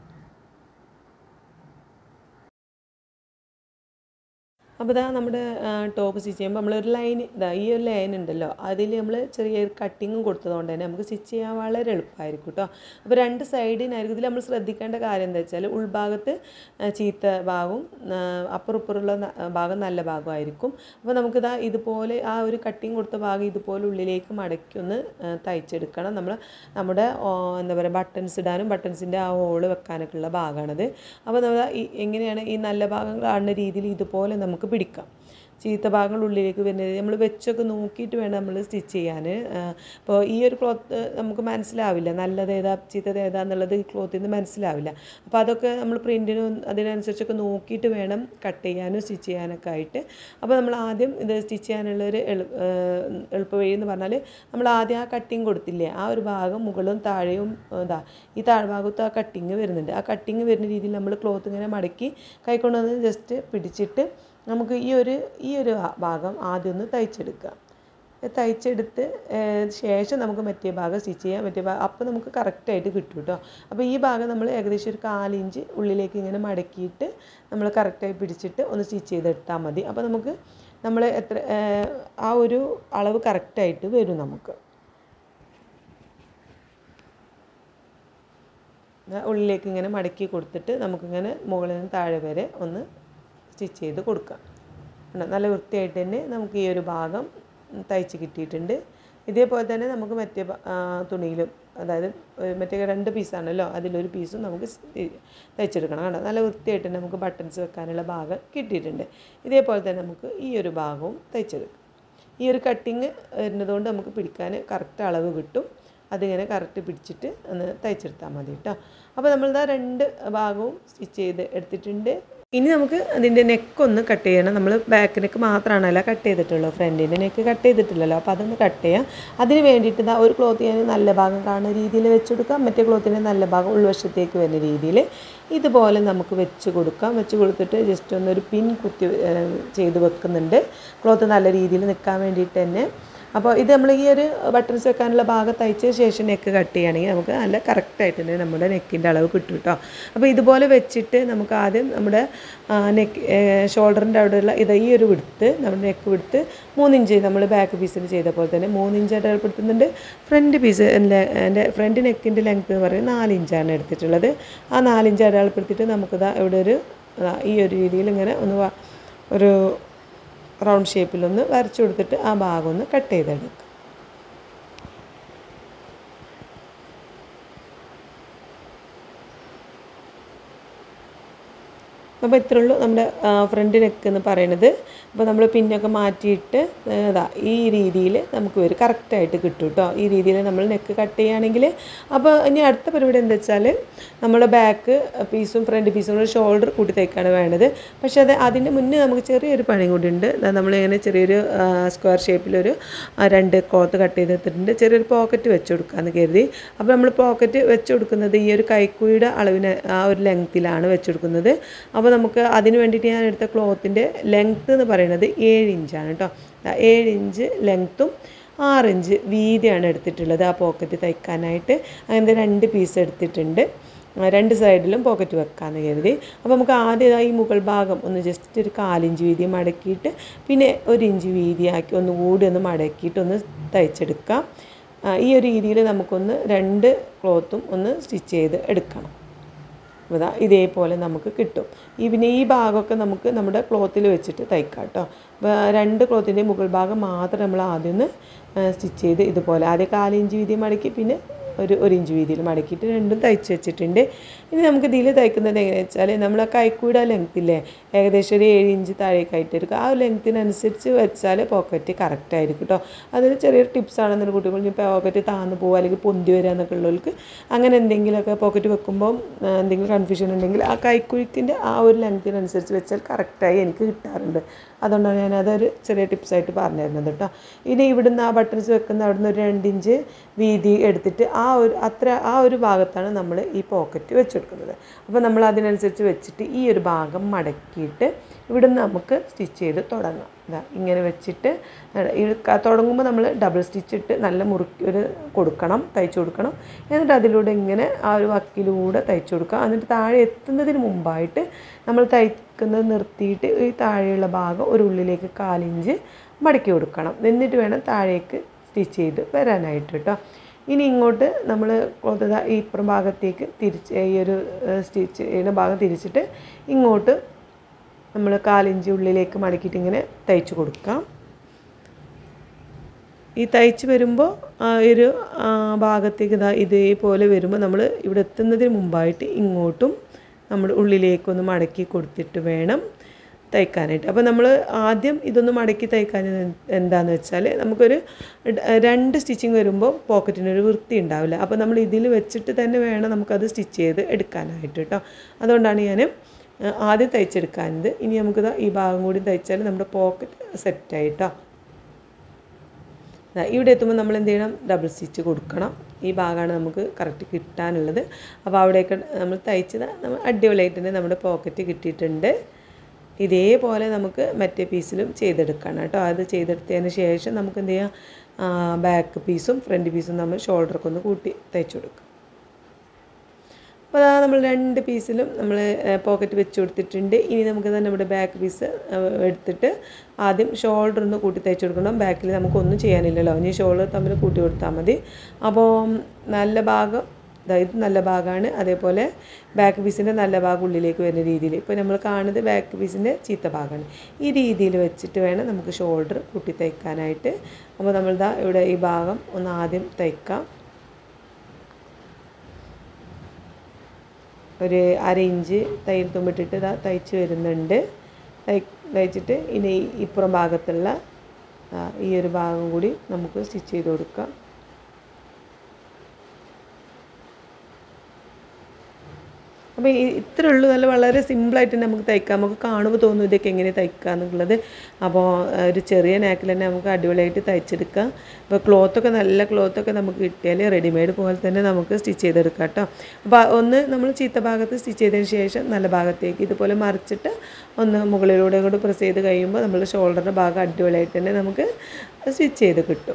അപ്പോൾ ഇതാ നമ്മുടെ ടോപ്പ് സ്റ്റിച്ച് ചെയ്യുമ്പോൾ നമ്മളൊരു ലൈൻ ഇതാ ഈ ഒരു ലൈൻ ഉണ്ടല്ലോ അതിൽ നമ്മൾ ചെറിയൊരു കട്ടിങ്ങും കൊടുത്തതുകൊണ്ട് തന്നെ നമുക്ക് സ്റ്റിച്ച് ചെയ്യാൻ വളരെ എളുപ്പമായിരിക്കും കേട്ടോ. അപ്പോൾ രണ്ട് സൈഡിനായിരിക്കും. ഇതിൽ നമ്മൾ ശ്രദ്ധിക്കേണ്ട കാര്യം എന്താ വെച്ചാൽ ഉൾഭാഗത്ത് ചീത്ത ഭാഗവും അപ്പുറപ്പുറമുള്ള ഭാഗം നല്ല ഭാഗമായിരിക്കും. അപ്പോൾ നമുക്കിതാ ഇതുപോലെ ആ ഒരു കട്ടിങ് കൊടുത്ത ഭാഗം ഇതുപോലെ ഉള്ളിലേക്ക് മടക്കി ഒന്ന് തയ്ച്ചെടുക്കണം. നമ്മൾ നമ്മുടെ എന്താ പറയുക ബട്ടൺസ് ഇടാനും ബട്ടൺസിൻ്റെ ആ ഹോള് വെക്കാനൊക്കെ ഉള്ള ഭാഗമാണത്. അപ്പോൾ നമ്മൾ ഈ എങ്ങനെയാണ് ഈ നല്ല ഭാഗം കാണുന്ന രീതിയിൽ ഇതുപോലെ നമുക്ക് പിടിക്കാം. ചീത്ത ഭാഗങ്ങൾ ഉള്ളിലേക്ക് വരുന്നത് നമ്മൾ വെച്ചൊക്കെ നോക്കിയിട്ട് വേണം നമ്മൾ സ്റ്റിച്ച് ചെയ്യാൻ. അപ്പോൾ ഈ ഒരു ക്ലോത്ത് നമുക്ക് മനസ്സിലാവില്ല നല്ലത് ഏതാ ചീത്തത് ഏതാന്നുള്ളത് ഈ ക്ലോത്തിൽ നിന്ന് മനസ്സിലാവില്ല. അപ്പോൾ അതൊക്കെ നമ്മൾ പ്രിൻറ്റിനും അതിനനുസരിച്ചൊക്കെ നോക്കിയിട്ട് വേണം കട്ട് ചെയ്യാനും സ്റ്റിച്ച് ചെയ്യാനൊക്കെ ആയിട്ട്. അപ്പോൾ നമ്മൾ ആദ്യം ഇത് സ്റ്റിച്ച് ചെയ്യാനുള്ളൊരു എളു എളുപ്പ വഴി എന്ന് പറഞ്ഞാൽ നമ്മൾ ആദ്യം ആ കട്ടിങ് കൊടുത്തില്ലേ ആ ഒരു ഭാഗം മുകളും താഴെയും ഇതാ ഈ താഴ്ഭാഗത്ത് ആ കട്ടിങ് വരുന്നുണ്ട്. ആ കട്ടിങ് വരുന്ന രീതിയിൽ നമ്മൾ ക്ലോത്ത് ഇങ്ങനെ മടക്കി കൈക്കൊണ്ടുവന്ന് ജസ്റ്റ് പിടിച്ചിട്ട് നമുക്ക് ഈ ഒരു ഈ ഒരു ഭാഗം ആദ്യം ഒന്ന് തയ്ച്ചെടുക്കുക. തയ്ച്ചെടുത്ത് ശേഷം നമുക്ക് മറ്റേ ഭാഗം സ്റ്റിച്ച് ചെയ്യാം. മറ്റേ ഭാഗം അപ്പോൾ നമുക്ക് കറക്റ്റായിട്ട് കിട്ടും കേട്ടോ. അപ്പോൾ ഈ ഭാഗം നമ്മൾ ഏകദേശം ഒരു കാലിഞ്ച് ഉള്ളിലേക്ക് ഇങ്ങനെ മടക്കിയിട്ട് നമ്മൾ കറക്റ്റായി പിടിച്ചിട്ട് ഒന്ന് സ്റ്റിച്ച് ചെയ്തെടുത്താൽ മതി. അപ്പോൾ നമുക്ക് നമ്മൾ എത്ര ആ ഒരു അളവ് കറക്റ്റായിട്ട് വരും നമുക്ക്. ഉള്ളിലേക്ക് ഇങ്ങനെ മടക്കി കൊടുത്തിട്ട് നമുക്കിങ്ങനെ മുകളിൽ നിന്ന് താഴെ വരെ ഒന്ന് സ്റ്റിച്ച് ചെയ്ത് കൊടുക്കാം. നല്ല വൃത്തിയായിട്ട് തന്നെ നമുക്ക് ഈ ഒരു ഭാഗം തയ്ച്ച് കിട്ടിയിട്ടുണ്ട്. ഇതേപോലെ തന്നെ നമുക്ക് മറ്റേ തുണിയിലും, അതായത് മറ്റേ രണ്ട് പീസാണല്ലോ, അതിലൊരു പീസും നമുക്ക് തയ്ച്ചെടുക്കണം. കണ്ടോ, നല്ല വൃത്തിയായിട്ട് തന്നെ നമുക്ക് ബട്ടൺസ് വെക്കാനുള്ള ഭാഗം കിട്ടിയിട്ടുണ്ട്. ഇതേപോലെ തന്നെ നമുക്ക് ഈ ഒരു ഭാഗവും തയ്ച്ചെടുക്കാം. ഈ ഒരു കട്ടിങ് വരുന്നതുകൊണ്ട് നമുക്ക് പിടിക്കാൻ കറക്റ്റ് അളവ് കിട്ടും. അതിങ്ങനെ കറക്റ്റ് പിടിച്ചിട്ട് ഒന്ന് തയ്ച്ചെടുത്താൽ മതി കേട്ടോ. അപ്പോൾ നമ്മളിതാ രണ്ട് ഭാഗവും സ്റ്റിച്ച് ചെയ്ത് എടുത്തിട്ടുണ്ട്. ഇനി നമുക്ക് അതിൻ്റെ നെക്കൊന്ന് കട്ട് ചെയ്യണം. നമ്മൾ ബാക്ക് നെക്ക് മാത്രമാണല്ലോ കട്ട് ചെയ്തിട്ടുള്ളൂ, ഫ്രണ്ടിൻ്റെ നെക്ക് കട്ട് ചെയ്തിട്ടില്ലല്ലോ. അപ്പോൾ അതൊന്ന് കട്ട് ചെയ്യാം. അതിന് വേണ്ടിയിട്ട് ഇതാ ഒരു ക്ലോത്ത് ഞാൻ നല്ല ഭാഗം കാണുന്ന രീതിയിൽ വെച്ച് കൊടുക്കാം. മറ്റേ ക്ലോത്തിൻ്റെ നല്ല ഭാഗം ഉൾവശത്തേക്ക് വരുന്ന രീതിയിൽ ഇതുപോലെ നമുക്ക് വെച്ച് കൊടുക്കാം. വെച്ച് കൊടുത്തിട്ട് ജസ്റ്റ് ഒന്നൊരു പിൻ കുത്തി ചെയ്ത് വെക്കുന്നുണ്ട്, ക്ലോത്ത് നല്ല രീതിയിൽ നിൽക്കാൻ വേണ്ടിയിട്ട് തന്നെ. അപ്പോൾ ഇത് നമ്മൾ ഈ ഒരു ബട്ടൺസ് വെക്കാനുള്ള ഭാഗം തയ്ച്ച ശേഷം നെക്ക് കട്ട് ചെയ്യുകയാണെങ്കിൽ നമുക്ക് നല്ല കറക്റ്റായിട്ട് തന്നെ നമ്മുടെ നെക്കിൻ്റെ അളവ് കിട്ടും കേട്ടോ. അപ്പോൾ ഇതുപോലെ വെച്ചിട്ട് നമുക്ക് ആദ്യം നമ്മുടെ നെക്ക് ഷോൾഡറിൻ്റെ അവിടെയുള്ള ഇത് ഈ ഒരു വിടുത്ത്, നമ്മുടെ നെക്ക് വിടുത്ത് മൂന്നിഞ്ച് നമ്മൾ ബാക്ക് പീസിൽ ചെയ്ത പോലെ തന്നെ മൂന്നിഞ്ച് അടയാളപ്പെടുത്തുന്നുണ്ട്. ഫ്രണ്ട് പീസ് എൻ്റെ ഫ്രണ്ട് നെക്കിൻ്റെ ലെങ്ത്ത് എന്ന് പറയുന്നത് നാലിഞ്ചാണ് എടുത്തിട്ടുള്ളത്. ആ നാലിഞ്ച് അടയാളപ്പെടുത്തിയിട്ട് നമുക്കിതാ ഇവിടെ ഒരു ഈ ഒരു രീതിയിൽ ഇങ്ങനെ ഒന്ന് ഒരു റൗണ്ട് ഷേപ്പിലൊന്ന് വരച്ചു കൊടുത്തിട്ട് ആ ഭാഗം ഒന്ന് കട്ട് ചെയ്തെടുക്കുക. അപ്പോൾ ഇത്രയേ ഉള്ളൂ നമ്മുടെ ഫ്രണ്ട് നെക്ക് എന്ന് പറയുന്നത്. അപ്പോൾ നമ്മൾ പിന്നൊക്കെ മാറ്റിയിട്ട് ഇതാ ഈ രീതിയിൽ നമുക്ക് വരും, കറക്റ്റായിട്ട് കിട്ടും കേട്ടോ. ഈ രീതിയിൽ നമ്മൾ നെക്ക് കട്ട് ചെയ്യുകയാണെങ്കിൽ. അപ്പോൾ ഇനി അടുത്ത പരിപാടി എന്താ വെച്ചാൽ നമ്മുടെ ബാക്ക് പീസും ഫ്രണ്ട് പീസും കൂടെ ഷോൾഡർ കൂട്ടി തയ്ക്കാണ് വേണ്ടത്. പക്ഷേ അത് അതിൻ്റെ മുന്നേ നമുക്ക് ചെറിയൊരു പണി കൂടി ഉണ്ട്. നമ്മളിങ്ങനെ ചെറിയൊരു സ്ക്വയർ ഷേപ്പിലൊരു രണ്ട് ക്ലോത്ത് കട്ട് ചെയ്തെടുത്തിട്ടുണ്ട്. ചെറിയൊരു പോക്കറ്റ് വെച്ച് കൊടുക്കാമെന്ന് കരുതി. അപ്പോൾ നമ്മൾ പോക്കറ്റ് വെച്ച് കൊടുക്കുന്നത് ഈ ഒരു കൈക്കുഴിയുടെ അളവിന് ആ ഒരു ലെങ്ത്തിലാണ് വെച്ച് കൊടുക്കുന്നത്. അപ്പോൾ നമുക്ക് അതിന് വേണ്ടിയിട്ട് ഞാൻ എടുത്ത ക്ലോത്തിൻ്റെ ലെങ്ത്ത് എന്ന് പറയുന്നത് ഏഴ് ഇഞ്ചാണ് കേട്ടോ. ഏഴ് ഇഞ്ച് ലെങ്ത്തും ആറ് ഇഞ്ച് വീതിയാണ് എടുത്തിട്ടുള്ളത് ആ പോക്കറ്റ് തയ്ക്കാനായിട്ട്. അങ്ങനത്തെ രണ്ട് പീസ് എടുത്തിട്ടുണ്ട്. രണ്ട് സൈഡിലും പോക്കറ്റ് വെക്കാമെന്ന് കരുതി. അപ്പോൾ നമുക്ക് ആദ്യം ഈ മുകൾ ഭാഗം ഒന്ന് ജസ്റ്റ് ഒരു കാലിഞ്ച് വീതി മടക്കിയിട്ട് പിന്നെ ഒരു ഇഞ്ച് വീതിയാക്കി ഒന്ന് കൂടി ഒന്ന് മടക്കിയിട്ട് ഒന്ന് തയ്ച്ചെടുക്കാം. ഈ ഒരു രീതിയിൽ നമുക്കൊന്ന് രണ്ട് ക്ലോത്തും ഒന്ന് സ്റ്റിച്ച് ചെയ്ത് എടുക്കണം. ഇതാ ഇതേപോലെ നമുക്ക് കിട്ടും. ഈ പിന്നെ ഈ ഭാഗമൊക്കെ നമുക്ക് നമ്മുടെ ക്ലോത്തിൽ വെച്ചിട്ട് തയ്ക്കാം കേട്ടോ. രണ്ട് ക്ലോത്തിൻ്റെ മുകൾ ഭാഗം മാത്രം നമ്മൾ ആദ്യം ഒന്ന് സ്റ്റിച്ച് ചെയ്ത് ഇതുപോലെ ആദ്യം കാലിഞ്ച് വീതി മടക്കി പിന്നെ ഒരു ഒരു ഇഞ്ച് വീതിയിൽ മടക്കിയിട്ട് രണ്ടും തയ്ച്ച് വെച്ചിട്ടുണ്ട്. ഇനി നമുക്ക് ഇതിൽ തയ്ക്കുന്നത് എങ്ങനെയാണെന്ന് വെച്ചാൽ നമ്മൾ ആ കൈക്കൂടെ ലെങ്ത്തില്ലേ ഏകദേശം ഒരു ഏഴ് ഇഞ്ച് താഴേക്കായിട്ട് എടുക്കുക. ആ ലെങ്ത്തിനനുസരിച്ച് വെച്ചാൽ പോക്കറ്റ് കറക്റ്റ് ആയിരിക്കും കേട്ടോ. അതൊരു ചെറിയൊരു ടിപ്സാണെന്നൊരു കുട്ടികൾ ഇനി പോക്കറ്റ് താന്ന് പോകുക അല്ലെങ്കിൽ പൊന്തി വരിക എന്നൊക്കെ ഉള്ളവർക്ക് അങ്ങനെ എന്തെങ്കിലുമൊക്കെ പോക്കറ്റ് വെക്കുമ്പോൾ എന്തെങ്കിലും കൺഫ്യൂഷൻ ഉണ്ടെങ്കിൽ ആ കൈക്കുഴിക്കിൻ്റെ ആ ഒരു ലെങ്ത്തിനനുസരിച്ച് വെച്ചാൽ കറക്റ്റായി എനിക്ക് കിട്ടാറുണ്ട്. അതുകൊണ്ടാണ് ഞാൻ അതൊരു ചെറിയ ടിപ്സായിട്ട് പറഞ്ഞു തരുന്നത് കേട്ടോ. ഇനി ഇവിടുന്ന് ആ ബട്ടൺസ് വെക്കുന്ന അവിടുന്ന് ഒരു രണ്ട് ഇഞ്ച് വീതി എടുത്തിട്ട് ആ ഒരു അത്ര ആ ഒരു ഭാഗത്താണ് നമ്മൾ ഈ പോക്കറ്റ് വെച്ചെടുക്കുന്നത്. അപ്പോൾ നമ്മൾ അതിനനുസരിച്ച് വെച്ചിട്ട് ഈ ഒരു ഭാഗം മടക്കിയിട്ട് ഇവിടുന്ന് നമുക്ക് സ്റ്റിച്ച് ചെയ്ത് തുടങ്ങാം. ഇതാ ഇങ്ങനെ വെച്ചിട്ട് തുടങ്ങുമ്പോൾ നമ്മൾ ഡബിൾ സ്റ്റിച്ച് ഇട്ട് നല്ല മുറുക്കി ഒരു കൊടുക്കണം, തയ്ച്ചു കൊടുക്കണം. എന്നിട്ട് അതിലൂടെ ഇങ്ങനെ ആ ഒരു വക്കിലൂടെ തയ്ച്ചു കൊടുക്കുക. എന്നിട്ട് താഴെ എത്തുന്നതിന് മുമ്പായിട്ട് നമ്മൾ തയ്ക്കുന്നത് നിർത്തിയിട്ട് ഈ താഴെയുള്ള ഭാഗം ഒരു ഉള്ളിലേക്ക് കാലിഞ്ച് മടക്കി കൊടുക്കണം. എന്നിട്ട് വേണം താഴേക്ക് സ്റ്റിച്ച് ചെയ്ത് വരാനായിട്ട് കേട്ടോ. ഇനി ഇങ്ങോട്ട് നമ്മൾ ക്ലോത്ത് ഈ ഇപ്പുറം ഭാഗത്തേക്ക് തിരിച്ച് ഈ ഒരു സ്റ്റിച്ച് ചെയ്യുന്ന ഭാഗം തിരിച്ചിട്ട് ഇങ്ങോട്ട് നമ്മൾ കാലിഞ്ച് ഉള്ളിലേക്ക് മടക്കിയിട്ട് ഇങ്ങനെ തയ്ച്ച് കൊടുക്കാം. ഈ തയ്ച്ച് വരുമ്പോൾ ആ ഒരു ഭാഗത്തേക്ക് ഇതാ ഇതേപോലെ വരുമ്പോൾ നമ്മൾ ഇവിടെ എത്തുന്നതിന് മുമ്പായിട്ട് ഇങ്ങോട്ടും നമ്മൾ ഉള്ളിലേക്കൊന്ന് മടക്കി കൊടുത്തിട്ട് വേണം തയ്ക്കാനായിട്ട്. അപ്പോൾ നമ്മൾ ആദ്യം ഇതൊന്ന് മടക്കി തയ്ക്കാൻ എന്താണെന്ന് വെച്ചാൽ നമുക്കൊരു രണ്ട് സ്റ്റിച്ചിങ് വരുമ്പോൾ പോക്കറ്റിനൊരു വൃത്തി ഉണ്ടാവില്ല. അപ്പോൾ നമ്മൾ ഇതിൽ വെച്ചിട്ട് തന്നെ വേണം നമുക്കത് സ്റ്റിച്ച് ചെയ്ത് എടുക്കാനായിട്ട് കേട്ടോ. അതുകൊണ്ടാണ് ഞാൻ ആദ്യം തയ്ച്ചെടുക്കാനത്. ഇനി നമുക്കിത് ഈ ഭാഗം കൂടി തയ്ച്ചാൽ നമ്മുടെ പോക്കറ്റ് സെറ്റായിട്ടോ. ഇവിടെ എത്തുമ്പോൾ നമ്മൾ എന്ത് ചെയ്യണം, ഡബിൾ സ്റ്റിച്ച് കൊടുക്കണം. ഈ ഭാഗമാണ് നമുക്ക് കറക്റ്റ് കിട്ടാനുള്ളത്. അപ്പോൾ അവിടെയൊക്കെ നമ്മൾ തയ്ച്ചത് നമ്മൾ അടിപൊളിയായിട്ട് തന്നെ നമ്മുടെ പോക്കറ്റ് കിട്ടിയിട്ടുണ്ട്. ഇതേപോലെ നമുക്ക് മറ്റേ പീസിലും ചെയ്തെടുക്കണം കേട്ടോ. അത് ചെയ്തെടുത്തതിന് ശേഷം നമുക്ക് എന്ത് ചെയ്യാം, ബാക്ക് പീസും ഫ്രണ്ട് പീസും നമ്മൾ ഷോൾഡറൊക്കെ ഒന്ന് കൂട്ടി തയ്ച്ചു കൊടുക്കും. അപ്പോൾ അതാ നമ്മൾ രണ്ട് പീസിലും നമ്മൾ പോക്കറ്റ് വെച്ച് കൊടുത്തിട്ടുണ്ട്. ഇനി നമുക്ക് തന്നെ നമ്മുടെ ബാക്ക് പീസ് എടുത്തിട്ട് ആദ്യം ഷോൾഡർ ഒന്ന് കൂട്ടി തയ്ച്ചു കൊടുക്കണം. ബാക്കിൽ നമുക്കൊന്നും ചെയ്യാനില്ലല്ലോ, ഇനി ഷോൾഡർ തമ്മിൽ കൂട്ടി കൊടുത്താൽ മതി. അപ്പോൾ നല്ല ഭാഗം ഇത് നല്ല ഭാഗമാണ്, അതേപോലെ ബാക്ക് പീസിൻ്റെ നല്ല ഭാഗം ഉള്ളിലേക്ക് വരുന്ന രീതിയിൽ. ഇപ്പോൾ നമ്മൾ കാണുന്നത് ബാക്ക് പീസിൻ്റെ ചീത്ത ഭാഗമാണ്. ഈ രീതിയിൽ വെച്ചിട്ട് വേണം നമുക്ക് ഷോൾഡർ കൂട്ടി തയ്ക്കാനായിട്ട്. അപ്പോൾ നമ്മളിതാ ഇവിടെ ഈ ഭാഗം ഒന്ന് ആദ്യം തയ്ക്കാം. ഒരു അര ഇഞ്ച് തയ്യൽ തുമ്പിട്ടിട്ട് ഇതാ തയ്ച്ച് വരുന്നുണ്ട്. തയ് തയ്ച്ചിട്ട് ഇനി ഇപ്പുറം ഭാഗത്തുള്ള ഈ ഒരു ഭാഗം കൂടി നമുക്ക് സ്റ്റിച്ച് ചെയ്ത് കൊടുക്കാം. അപ്പോൾ ഈ ഇത്രേ ഉള്ളൂ. നല്ല വളരെ സിമ്പിളായിട്ട് നമുക്ക് തയ്ക്കാം. നമുക്ക് കാണുമ്പോൾ തോന്നും ഇതൊക്കെ എങ്ങനെ തയ്ക്കുക എന്നുള്ളത്. അപ്പോൾ ഒരു ചെറിയ നാക്കിൽ തന്നെ നമുക്ക് അടിപൊളിയായിട്ട് തയ്ച്ചെടുക്കാം. അപ്പോൾ ക്ലോത്തൊക്കെ നല്ല ക്ലോത്തൊക്കെ നമുക്ക് കിട്ടിയാൽ റെഡിമെയ്ഡ് പോലെ തന്നെ നമുക്ക് സ്റ്റിച്ച് ചെയ്തെടുക്കാം കേട്ടോ. അപ്പോൾ ഒന്ന് നമ്മൾ ചീത്ത ഭാഗത്ത് സ്റ്റിച്ച് ചെയ്തതിന് ശേഷം നല്ല ഭാഗത്തേക്ക് ഇതുപോലെ മറിച്ചിട്ട് ഒന്ന് മുകളിലൂടെ കൂടി പ്രസ് ചെയ്ത് കഴിയുമ്പോൾ നമ്മൾ ഷോൾഡറിൻ്റെ ഭാഗം അടിപൊളിയായിട്ട് തന്നെ നമുക്ക് സ്റ്റിച്ച് ചെയ്ത് കിട്ടും.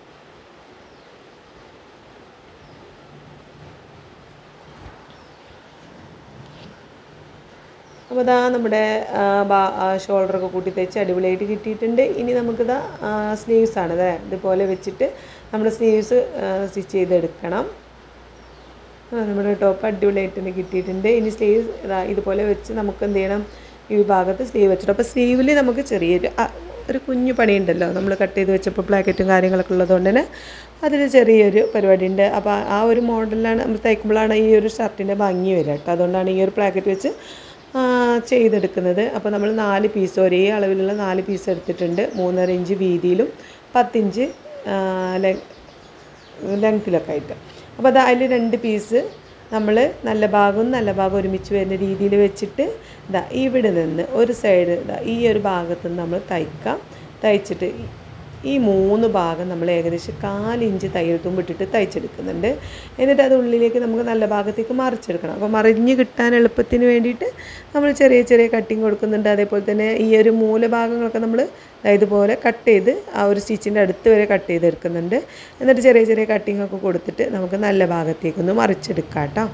അപ്പോൾ ഇതാ നമ്മുടെ ഷോൾഡറൊക്കെ കൂട്ടി തയ്ച്ച് അടിപൊളിയായിട്ട് കിട്ടിയിട്ടുണ്ട്. ഇനി നമുക്കിതാ സ്ലീവ്സാണ് അല്ലേ, ഇതുപോലെ വെച്ചിട്ട് നമ്മുടെ സ്ലീവ്സ് സ്റ്റിച്ച് ചെയ്തെടുക്കണം. നമ്മുടെ ടോപ്പ് അടിപൊളിയായിട്ട് തന്നെ കിട്ടിയിട്ടുണ്ട്. ഇനി സ്ലീവ് ഇതാ ഇതുപോലെ വെച്ച് നമുക്ക് എന്ത് ചെയ്യണം, ഈ ഭാഗത്ത് സ്ലീവ് വെച്ചിട്ട്. അപ്പോൾ സ്ലീവിൽ നമുക്ക് ചെറിയൊരു ഒരു കുഞ്ഞു പണിയുണ്ടല്ലോ, നമ്മൾ കട്ട് ചെയ്ത് വെച്ചപ്പോൾ പ്ലാക്കറ്റും കാര്യങ്ങളൊക്കെ ഉള്ളതുകൊണ്ട് തന്നെ അതിൽ ചെറിയൊരു പരിപാടി ഉണ്ട്. അപ്പോൾ ആ ഒരു മോഡലിലാണ് നമ്മൾ തയ്ക്കുമ്പോഴാണ് ഈ ഒരു ഷർട്ടിൻ്റെ ഭംഗി വരിക കേട്ടോ. അതുകൊണ്ടാണ് ഈ ഒരു പ്ലാക്കറ്റ് വെച്ച് ചെയ്തെടുക്കുന്നത്. അപ്പോൾ നമ്മൾ നാല് പീസ് ഒരേ അളവിലുള്ള നാല് പീസ് എടുത്തിട്ടുണ്ട്. മൂന്നര ഇഞ്ച് വീതിയിലും പത്തിഞ്ച് ലെങ്ത്തിലൊക്കെ ആയിട്ട്. അപ്പോൾ അത് അതിൽ രണ്ട് പീസ് നമ്മൾ നല്ല ഭാഗവും നല്ല ഭാഗം ഒരുമിച്ച് വരുന്ന രീതിയിൽ വെച്ചിട്ട് ഇതാ ഇവിടെ നിന്ന് ഒരു സൈഡ് ഇതാ ഈ ഒരു ഭാഗത്ത് നിന്ന് നമ്മൾ തയ്ക്കാം. തയ്ച്ചിട്ട് ഈ മൂന്ന് ഭാഗം നമ്മൾ ഏകദേശം കാലിഞ്ച് തയ്യൽ തുമ്പിട്ടിട്ട് തയ്ച്ചെടുക്കുന്നുണ്ട്. എന്നിട്ട് അത് ഉള്ളിലേക്ക് നമുക്ക് നല്ല ഭാഗത്തേക്ക് മറിച്ചെടുക്കണം. അപ്പോൾ മറിഞ്ഞ് കിട്ടാൻ എളുപ്പത്തിന് വേണ്ടിയിട്ട് നമ്മൾ ചെറിയ ചെറിയ കട്ടിങ് കൊടുക്കുന്നുണ്ട്. അതേപോലെ തന്നെ ഈ ഒരു മൂലഭാഗങ്ങളൊക്കെ നമ്മൾ ഇതുപോലെ കട്ട് ചെയ്ത് ആ ഒരു സ്റ്റിച്ചിൻ്റെ അടുത്ത് വരെ കട്ട് ചെയ്തെടുക്കുന്നുണ്ട്. എന്നിട്ട് ചെറിയ ചെറിയ കട്ടിങ്ങൊക്കെ കൊടുത്തിട്ട് നമുക്ക് നല്ല ഭാഗത്തേക്കൊന്ന് മറിച്ചെടുക്കാം കേട്ടോ.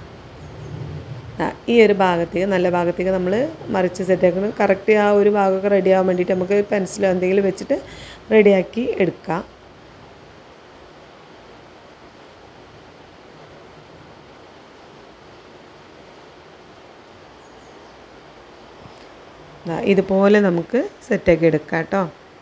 ഈ ഒരു ഭാഗത്തേക്ക് നല്ല ഭാഗത്തേക്ക് നമ്മൾ മറിച്ച് സെറ്റാക്കണം. കറക്റ്റ് ആ ഒരു ഭാഗമൊക്കെ റെഡി ആവാൻ വേണ്ടിയിട്ട് നമുക്ക് പെൻസിലോ എന്തെങ്കിലും വെച്ചിട്ട് റെഡിയാക്കി എടുക്കാം. ഇതുപോലെ നമുക്ക് സെറ്റാക്കി എടുക്കാം കേട്ടോ.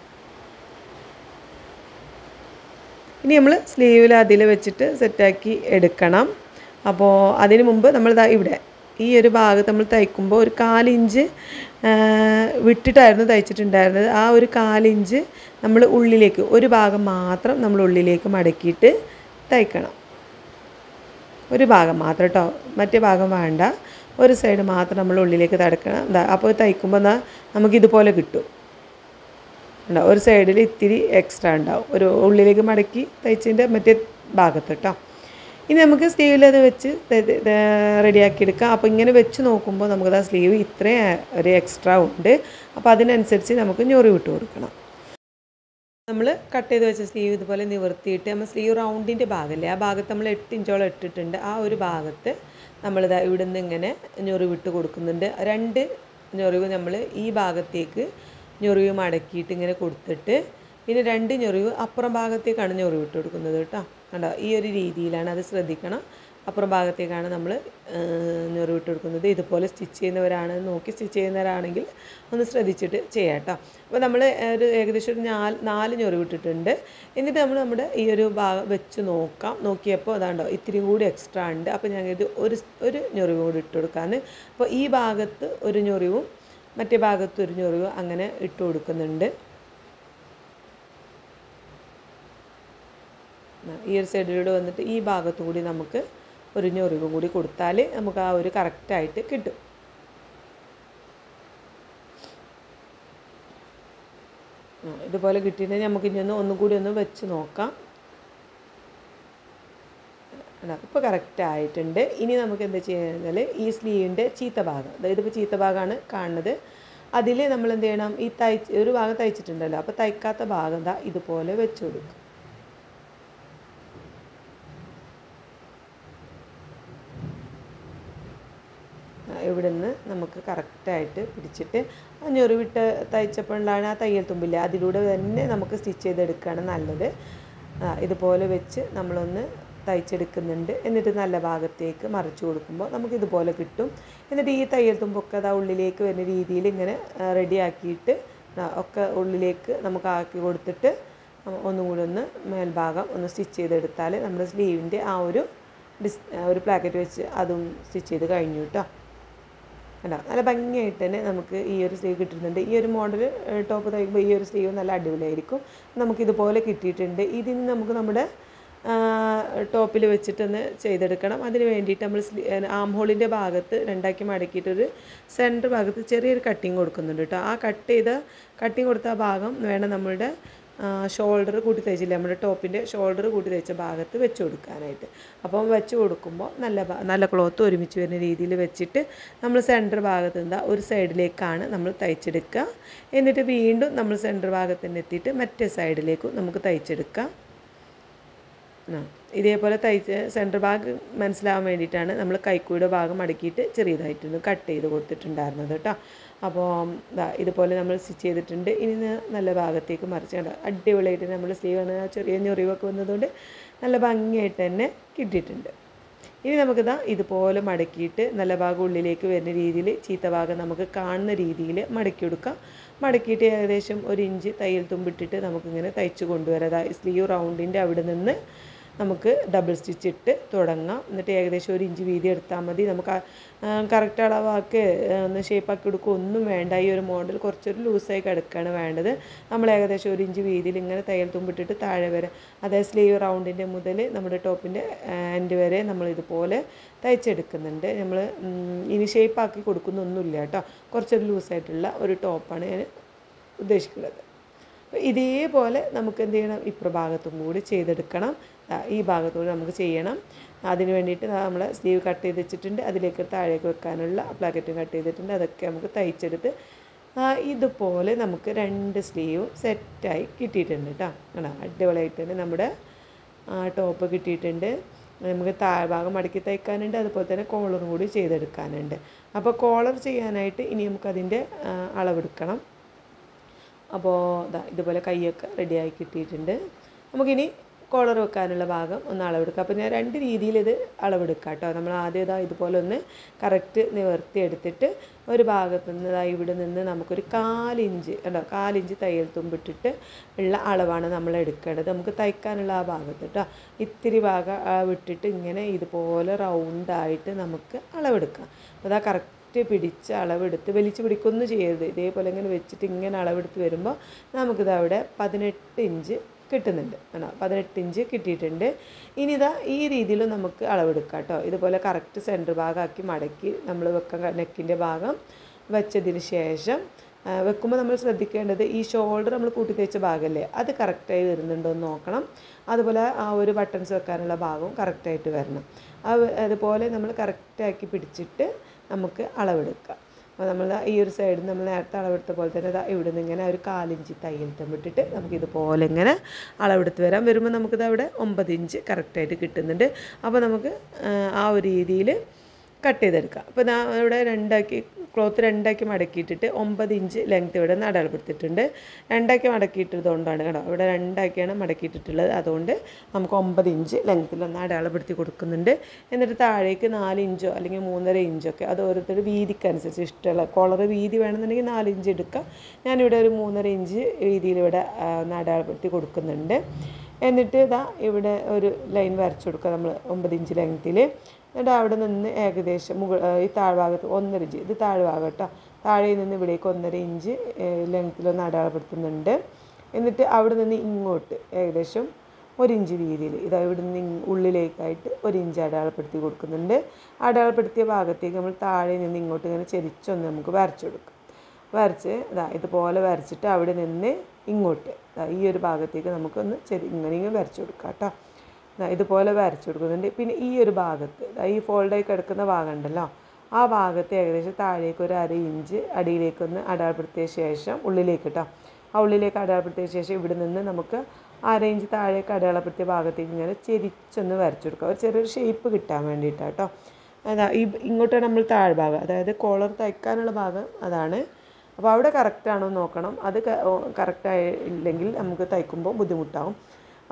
ഇനി നമ്മൾ സ്ലീവിൽ അതിൽ വെച്ചിട്ട് സെറ്റാക്കി എടുക്കണം. അപ്പോൾ അതിന് മുമ്പ് നമ്മൾ ഇവിടെ ഈ ഒരു ഭാഗത്ത് നമ്മൾ തയ്ക്കുമ്പോൾ ഒരു കാലിഞ്ച് വിട്ടിട്ടായിരുന്നു തയ്ച്ചിട്ടുണ്ടായിരുന്നത്. ആ ഒരു കാലിഞ്ച് നമ്മൾ ഉള്ളിലേക്ക് ഒരു ഭാഗം മാത്രം നമ്മൾ ഉള്ളിലേക്ക് മടക്കിയിട്ട് തയ്ക്കണം. ഒരു ഭാഗം മാത്രം കേട്ടോ, മറ്റേ ഭാഗം വേണ്ട. ഒരു സൈഡ് മാത്രം നമ്മൾ ഉള്ളിലേക്ക് തടക്കണം. എന്താ അപ്പോൾ തയ്ക്കുമ്പോൾ എന്നാൽ നമുക്കിതുപോലെ കിട്ടും. ഉണ്ടാവും ഒരു സൈഡിൽ ഇത്തിരി എക്സ്ട്രാ ഉണ്ടാവും, ഒരു ഉള്ളിലേക്ക് മടക്കി തയ്ച്ചതിൻ്റെ മറ്റേ ഭാഗത്ത് കേട്ടോ. ഇനി നമുക്ക് സ്ലീവിൽ അത് വെച്ച് റെഡിയാക്കി എടുക്കാം. അപ്പോൾ ഇങ്ങനെ വെച്ച് നോക്കുമ്പോൾ നമുക്കത് ആ സ്ലീവ് ഇത്രയും ഒരു എക്സ്ട്രാ ഉണ്ട്. അപ്പോൾ അതിനനുസരിച്ച് നമുക്ക് ഞൊറി വിട്ട് കൊടുക്കണം. നമ്മൾ കട്ട് ചെയ്ത് വെച്ച സ്ലീവ് ഇതുപോലെ നിവർത്തിയിട്ട് നമ്മൾ സ്ലീവ് റൗണ്ടിൻ്റെ ഭാഗമല്ലേ, ആ ഭാഗത്ത് നമ്മൾ എട്ട് ഇഞ്ചോളം ഇട്ടിട്ടുണ്ട്. ആ ഒരു ഭാഗത്ത് നമ്മളിതാ ഇവിടെ നിന്ന് ഇങ്ങനെ ഞൊറി വിട്ട് കൊടുക്കുന്നുണ്ട്. രണ്ട് ഞൊറിവ് നമ്മൾ ഈ ഭാഗത്തേക്ക് ഞൊറിവ് മടക്കിയിട്ട് ഇങ്ങനെ കൊടുത്തിട്ട് പിന്നെ രണ്ട് ഞൊറിവ് അപ്പുറം ഭാഗത്തേക്കാണ് ഞൊറിവ് ഇട്ട് കൊടുക്കുന്നത് കേട്ടോ. കണ്ടോ, ഈ ഒരു രീതിയിലാണ്, അത് ശ്രദ്ധിക്കണം. അപ്പുറം ഭാഗത്തേക്കാണ് നമ്മൾ ഞൊറിവ് ഇട്ട് കൊടുക്കുന്നത്. ഇതുപോലെ സ്റ്റിച്ച് ചെയ്യുന്നവരാണ് നോക്കി സ്റ്റിച്ച് ചെയ്യുന്നവരാണെങ്കിൽ ഒന്ന് ശ്രദ്ധിച്ചിട്ട് ചെയ്യാം കേട്ടോ. അപ്പോൾ നമ്മൾ ഒരു ഏകദേശം ഒരു നാല് നാല് ഞൊറിവ് ഇട്ടിട്ടുണ്ട്. എന്നിട്ട് നമ്മൾ നമ്മുടെ ഈ ഒരു ഭാഗം വെച്ച് നോക്കാം. നോക്കിയപ്പോൾ അതാണ്ടോ ഇത്തിരി കൂടി എക്സ്ട്രാ ഉണ്ട്. അപ്പോൾ ഞങ്ങൾ ഇത് ഒരു ഒരു ഞൊറിവ് കൂടി ഇട്ട് കൊടുക്കാമെന്ന്. അപ്പോൾ ഈ ഭാഗത്ത് ഒരു ഞൊറിവും മറ്റേ ഭാഗത്ത് ഒരു ഞൊറിവും അങ്ങനെ ഇട്ട് കൊടുക്കുന്നുണ്ട്. ഈ ഒരു സൈഡിലൂടെ വന്നിട്ട് ഈ ഭാഗത്തു കൂടി നമുക്ക് ഒരു ഞൊറിവ് കൂടി കൊടുത്താൽ നമുക്ക് ആ ഒരു കറക്റ്റായിട്ട് കിട്ടും. ഇതുപോലെ കിട്ടിയിട്ടുണ്ടെങ്കിൽ നമുക്ക് ഇനി ഒന്ന് ഒന്നും കൂടി ഒന്ന് വെച്ച് നോക്കാം. ഇപ്പോൾ കറക്റ്റ് ആയിട്ടുണ്ട്. ഇനി നമുക്ക് എന്താ ചെയ്യുന്നത്, ഈ സ്ലീവിൻ്റെ ചീത്ത ഭാഗം, അതായത് ഇപ്പോൾ ചീത്ത ഭാഗമാണ് കാണുന്നത്, അതിൽ നമ്മൾ എന്ത് ചെയ്യണം, ഈ തയ്ച്ച് ഒരു ഭാഗം തയ്ച്ചിട്ടുണ്ടല്ലോ, അപ്പോൾ തയ്ക്കാത്ത ഭാഗം എന്താ ഇതുപോലെ വെച്ച് കൊടുക്കും. ഇവിടെ നിന്ന് നമുക്ക് കറക്റ്റായിട്ട് പിടിച്ചിട്ട് ആ ഞൊറിവിട്ട് തയ്ച്ചപ്പോഴാണ് ആ തയ്യൽ തുമ്പില്ല, അതിലൂടെ തന്നെ നമുക്ക് സ്റ്റിച്ച് ചെയ്തെടുക്കുകയാണ് നല്ലത്. ഇതുപോലെ വെച്ച് നമ്മളൊന്ന് തയ്ച്ചെടുക്കുന്നുണ്ട്. എന്നിട്ട് നല്ല ഭാഗത്തേക്ക് മറിച്ച് കൊടുക്കുമ്പോൾ നമുക്കിതുപോലെ കിട്ടും. എന്നിട്ട് ഈ തയ്യൽ തുമ്പൊക്കെ അത് ഉള്ളിലേക്ക് വരുന്ന രീതിയിൽ ഇങ്ങനെ റെഡിയാക്കിയിട്ട് ഒക്കെ ഉള്ളിലേക്ക് നമുക്ക് ആക്കി കൊടുത്തിട്ട് ഒന്നും കൂടി ഒന്ന് മേൽഭാഗം ഒന്ന് സ്റ്റിച്ച് ചെയ്തെടുത്താൽ നമ്മുടെ സ്ലീവിൻ്റെ ആ ഒരു ഡിസ് ഒരു പ്ലാക്കറ്റ് വെച്ച് അതും സ്റ്റിച്ച് ചെയ്ത് കഴിഞ്ഞു കേട്ടോ. അല്ല നല്ല ഭംഗിയായിട്ട് തന്നെ നമുക്ക് ഈ ഒരു സ്ലീവ് കിട്ടുന്നുണ്ട്. ഈ ഒരു മോഡൽ ടോപ്പ് തയ്ക്കുമ്പോൾ ഈ ഒരു സ്ലീവ് നല്ല അടിപൊളിയായിരിക്കും. നമുക്കിതുപോലെ കിട്ടിയിട്ടുണ്ട്. ഇതിന് നമുക്ക് നമ്മുടെ ടോപ്പിൽ വെച്ചിട്ടൊന്ന് ചെയ്തെടുക്കണം. അതിന് വേണ്ടിയിട്ട് നമ്മൾ സ്ലീ ആം ഹോളിൻ്റെ ഭാഗത്ത് രണ്ടാക്കി മടക്കിയിട്ടൊരു സെൻറ്റർ ഭാഗത്ത് ചെറിയൊരു കട്ടിങ് കൊടുക്കുന്നുണ്ട് കേട്ടോ. ആ കട്ട് ചെയ്ത കട്ടിങ് കൊടുത്ത ആ ഭാഗം വേണം നമ്മളുടെ ഷോൾഡർ കൂട്ടി തയ്ച്ചില്ല, നമ്മുടെ ടോപ്പിൻ്റെ ഷോൾഡർ കൂട്ടി തയ്ച്ച ഭാഗത്ത് വെച്ച് കൊടുക്കാനായിട്ട്. അപ്പം വെച്ച് കൊടുക്കുമ്പോൾ നല്ല നല്ല ക്ലോത്ത് ഒരുമിച്ച് വരുന്ന രീതിയിൽ വെച്ചിട്ട് നമ്മൾ സെൻറ്റർ ഭാഗത്ത് എന്താ ഒരു സൈഡിലേക്കാണ് നമ്മൾ തയ്ച്ചെടുക്കുക. എന്നിട്ട് വീണ്ടും നമ്മൾ സെൻറ്റർ ഭാഗത്ത് തന്നെ എത്തിയിട്ട് മറ്റേ സൈഡിലേക്കും നമുക്ക് തയ്ച്ചെടുക്കാം. ഇതേപോലെ തയ്ച്ച് സെൻറ്റർ ഭാഗം മനസ്സിലാവാൻ വേണ്ടിയിട്ടാണ് നമ്മൾ കൈക്കൂടെ ഭാഗം മടക്കിയിട്ട് ചെറിയതായിട്ടൊന്ന് കട്ട് ചെയ്ത് കൊടുത്തിട്ടുണ്ടായിരുന്നത് കേട്ടോ. അപ്പോൾ ഇതുപോലെ നമ്മൾ സ്റ്റിച്ച് ചെയ്തിട്ടുണ്ട്. ഇനി നല്ല ഭാഗത്തേക്ക് മറിച്ച് കണ്ട അടിപൊളിയായിട്ട് നമ്മൾ സ്ലീവാണ് ചെറിയ ഞൊറിവൊക്കെ വന്നതുകൊണ്ട് നല്ല ഭംഗിയായിട്ട് തന്നെ കിട്ടിയിട്ടുണ്ട്. ഇനി നമുക്കിതാ ഇതുപോലെ മടക്കിയിട്ട് നല്ല ഭാഗം ഉള്ളിലേക്ക് വരുന്ന രീതിയിൽ ചീത്ത ഭാഗം നമുക്ക് കാണുന്ന രീതിയിൽ മടക്കി കൊടുക്കാം. മടക്കിയിട്ട് ഏകദേശം ഒരു ഇഞ്ച് തയ്യൽ തുമ്പിട്ടിട്ട് നമുക്കിങ്ങനെ തയ്ച്ച് കൊണ്ടുവരാം. സ്ലീവ് റൗണ്ടിൻ്റെ അവിടെ നിന്ന് നമുക്ക് ഡബിൾ സ്റ്റിച്ച് ഇട്ട് തുടങ്ങാം. എന്നിട്ട് ഏകദേശം ഒരു ഇഞ്ച് വീതി എടുത്താൽ മതി. നമുക്ക് കറക്റ്റ് അളവാക്ക് ഒന്ന് ഷേപ്പാക്കി കൊടുക്കുക ഒന്നും വേണ്ട. ഈ ഒരു മോഡൽ കുറച്ചൊരു ലൂസായി കിടക്കുകയാണ് വേണ്ടത്. നമ്മൾ ഏകദേശം ഒരു ഇഞ്ച് വീതിയിൽ ഇങ്ങനെ തയ്യൽ തുമ്പിട്ടിട്ട് താഴെ വരെ അതായത് സ്ലീവ് റൗണ്ടിൻ്റെ മുതൽ നമ്മുടെ ടോപ്പിൻ്റെ എൻഡ് വരെ നമ്മൾ ഇതുപോലെ തയ്ച്ചെടുക്കുന്നുണ്ട്. നമ്മൾ ഇനി ഷേപ്പാക്കി കൊടുക്കുന്നൊന്നുമില്ല കേട്ടോ. കുറച്ചൊരു ലൂസായിട്ടുള്ള ഒരു ടോപ്പാണ് ഞാൻ ഉദ്ദേശിക്കുന്നത്. ഇതേപോലെ നമുക്ക് എന്ത് ചെയ്യണം, ഇപ്രഭാഗത്തും കൂടി ചെയ്തെടുക്കണം. ഈ ഭാഗത്തുകൂടി നമുക്ക് ചെയ്യണം. അതിന് വേണ്ടിയിട്ട് നമ്മൾ സ്ലീവ് കട്ട് ചെയ്ത് വെച്ചിട്ടുണ്ട്. അതിലേക്ക് താഴേക്ക് വെക്കാനുള്ള പ്ലാക്കറ്റും കട്ട് ചെയ്തിട്ടുണ്ട്. അതൊക്കെ നമുക്ക് തയ്ച്ചെടുത്ത് ഇതുപോലെ നമുക്ക് രണ്ട് സ്ലീവും സെറ്റായി കിട്ടിയിട്ടുണ്ട് കേട്ടോ. ആണ് അടിപൊളിയായിട്ട് തന്നെ നമ്മുടെ ടോപ്പ് കിട്ടിയിട്ടുണ്ട്. നമുക്ക് താഴ്ഭാഗം മടക്കി തയ്ക്കാനുണ്ട്, അതുപോലെ തന്നെ കോളറും കൂടി ചെയ്തെടുക്കാനുണ്ട്. അപ്പോൾ കോളർ ചെയ്യാനായിട്ട് ഇനി നമുക്കതിൻ്റെ അളവെടുക്കണം. അപ്പോൾ ഇതാ ഇതുപോലെ കൈയൊക്കെ റെഡിയായി കിട്ടിയിട്ടുണ്ട്. നമുക്കിനി കോളർ വെക്കാനുള്ള ഭാഗം ഒന്ന് അളവെടുക്കാം. അപ്പോൾ ഞാൻ രണ്ട് രീതിയിൽ ഇത് അളവെടുക്കാം കേട്ടോ. നമ്മൾ ആദ്യം ഇതാ ഇതുപോലെ ഒന്ന് കറക്റ്റ് നിവർത്തി എടുത്തിട്ട് ഒരു ഭാഗത്ത് നിന്ന് ഇതാ ഇവിടെ നിന്ന് നമുക്കൊരു കാലിഞ്ച് കേട്ടോ കാലിഞ്ച് തയ്യൽ തുമ്പിട്ടിട്ട് ഉള്ള അളവാണ് നമ്മൾ എടുക്കേണ്ടത്. നമുക്ക് തയ്ക്കാനുള്ള ആ ഭാഗത്ത് കേട്ടോ ഇത്തിരി ഭാഗം വിട്ടിട്ട് ഇങ്ങനെ ഇതുപോലെ റൗണ്ടായിട്ട് നമുക്ക് അളവെടുക്കാം. അപ്പോൾ അതാ കറക്റ്റ് പിടിച്ച് അളവെടുത്ത് വലിച്ചു പിടിക്കൊന്നും ചെയ്യരുത്. ഇതേപോലെ ഇങ്ങനെ വെച്ചിട്ട് ഇങ്ങനെ അളവെടുത്ത് വരുമ്പോൾ നമുക്കിത് അവിടെ പതിനെട്ട് ഇഞ്ച് കിട്ടുന്നുണ്ട്. ആണോ പതിനെട്ട് ഇഞ്ച് കിട്ടിയിട്ടുണ്ട്. ഇനി ഇതാ ഈ രീതിയിൽ നമുക്ക് അളവെടുക്കാം കേട്ടോ. ഇതുപോലെ കറക്റ്റ് സെൻറ്റർ ഭാഗമാക്കി മടക്കി നമ്മൾ വെക്കാൻ നെക്കിൻ്റെ ഭാഗം വെച്ചതിന് ശേഷം വെക്കുമ്പോൾ നമ്മൾ ശ്രദ്ധിക്കേണ്ടത് ഈ ഷോൾഡർ നമ്മൾ കൂട്ടി തയ്ച്ച ഭാഗമല്ലേ അത് കറക്റ്റായി വരുന്നുണ്ടോ എന്ന് നോക്കണം. അതുപോലെ ആ ഒരു ബട്ടൺസ് വെക്കാനുള്ള ഭാഗവും കറക്റ്റായിട്ട് വരണം. അതുപോലെ നമ്മൾ കറക്റ്റാക്കി പിടിച്ചിട്ട് നമുക്ക് അളവെടുക്കാം. അപ്പോൾ നമ്മൾ ഈ ഒരു സൈഡിൽ നമ്മൾ നേരത്തെ അളവെടുത്ത പോലെ തന്നെ ഇവിടെ നിന്ന് ഇങ്ങനെ ഒരു കാലിഞ്ച് തയ്യൽ തമ്മിട്ടിട്ട് നമുക്കിതുപോലെ ഇങ്ങനെ അളവെടുത്ത് വരാം. വരുമ്പോൾ നമുക്കിത് അവിടെ ഒമ്പത് ഇഞ്ച് കറക്റ്റായിട്ട് കിട്ടുന്നുണ്ട്. അപ്പോൾ നമുക്ക് ആ ഒരു രീതിയിൽ കട്ട് ചെയ്തെടുക്കാം. അപ്പോൾ ഞാൻ ഇവിടെ രണ്ടാക്കി ക്ലോത്ത് രണ്ടാക്കി മടക്കിയിട്ടിട്ട് ഒമ്പത് ഇഞ്ച് ലെങ്ത്ത് ഇവിടെ നിന്ന് അടയാളപ്പെടുത്തിയിട്ടുണ്ട്. രണ്ടാക്കി മടക്കിയിട്ടത് കൊണ്ടാണ് കേട്ടോ ഇവിടെ രണ്ടാക്കിയാണ് മടക്കിയിട്ടിട്ടുള്ളത്. അതുകൊണ്ട് നമുക്ക് ഒമ്പത് ഇഞ്ച് ലെങ്ത്തിലൊന്ന് അടയാളപ്പെടുത്തി കൊടുക്കുന്നുണ്ട്. എന്നിട്ട് താഴേക്ക് നാല് ഇഞ്ചോ അല്ലെങ്കിൽ മൂന്നര ഇഞ്ചൊക്കെ അത് ഓരോരുത്തരുടെ വീതിക്കനുസരിച്ച് ഇഷ്ടമുള്ള കോളർ വീതി വേണമെന്നുണ്ടെങ്കിൽ നാല് ഇഞ്ച് എടുക്കാം. ഞാനിവിടെ ഒരു മൂന്നര ഇഞ്ച് വീതിയിൽ ഇവിടെ ഒന്ന് അടയാളപ്പെടുത്തി കൊടുക്കുന്നുണ്ട്. എന്നിട്ട് ഇതാ ഇവിടെ ഒരു ലൈൻ വരച്ചു കൊടുക്കുക നമ്മൾ ഒമ്പത് ഇഞ്ച് ലെങ്ത്തിൽ. എന്നിട്ട് അവിടെ നിന്ന് ഏകദേശം മുകൾ ഈ താഴ്ഭാഗത്ത് ഒന്നര ഇഞ്ച് ഇത് താഴ്ഭാഗം കേട്ടോ താഴെ നിന്ന് ഇവിടേക്ക് ഒന്നര ഇഞ്ച് ലെങ്ത്തിലൊന്ന് അടയാളപ്പെടുത്തുന്നുണ്ട്. എന്നിട്ട് അവിടെ നിന്ന് ഇങ്ങോട്ട് ഏകദേശം ഒരു ഇഞ്ച് വീതിയിൽ ഇതാ ഇവിടെ നിന്ന് ഉള്ളിലേക്കായിട്ട് ഒരു ഇഞ്ച് അടയാളപ്പെടുത്തി കൊടുക്കുന്നുണ്ട്. അടയാളപ്പെടുത്തിയ ഭാഗത്തേക്ക് നമ്മൾ താഴെ നിന്ന് ഇങ്ങോട്ട് ഇങ്ങനെ ചെരിച്ചൊന്ന് നമുക്ക് വരച്ചു കൊടുക്കാം. വരച്ച് ഇതാ ഇതുപോലെ വരച്ചിട്ട് അവിടെ നിന്ന് ഇങ്ങോട്ട് ഈ ഒരു ഭാഗത്തേക്ക് നമുക്കൊന്ന് ചെരി ഇങ്ങനെ ഇങ്ങനെ വരച്ചു കൊടുക്കാം കേട്ടോ. ഇതുപോലെ വരച്ചു കൊടുക്കുന്നുണ്ട്. പിന്നെ ഈ ഒരു ഭാഗത്ത് ഈ ഫോൾഡായി കിടക്കുന്ന ഭാഗം ഉണ്ടല്ലോ ആ ഭാഗത്ത് ഏകദേശം താഴേക്ക് ഒരു അര ഇഞ്ച് അടിയിലേക്കൊന്ന് അടയാളപ്പെടുത്തിയ ശേഷം ഉള്ളിലേക്ക് കേട്ടോ ആ ഉള്ളിലേക്ക് അടയാളപ്പെടുത്തിയ ശേഷം ഇവിടെ നിന്ന് നമുക്ക് അര ഇഞ്ച് താഴേക്ക് അടയാളപ്പെടുത്തിയ ഭാഗത്തേക്ക് ഇങ്ങനെ ചെരിച്ചൊന്ന് വരച്ചു കൊടുക്കുക. ഒരു ചെറിയൊരു ഷേപ്പ് കിട്ടാൻ വേണ്ടിയിട്ടാണ് കേട്ടോ. അതാ ഈ ഇങ്ങോട്ടാണ് നമ്മൾ താഴ്ഭാഗം അതായത് കോളർ തയ്ക്കാനുള്ള ഭാഗം അതാണ്. അപ്പോൾ അവിടെ കറക്റ്റാണോ നോക്കണം. അത് കറക്റ്റായില്ലെങ്കിൽ നമുക്ക് തയ്ക്കുമ്പോൾ ബുദ്ധിമുട്ടാവും.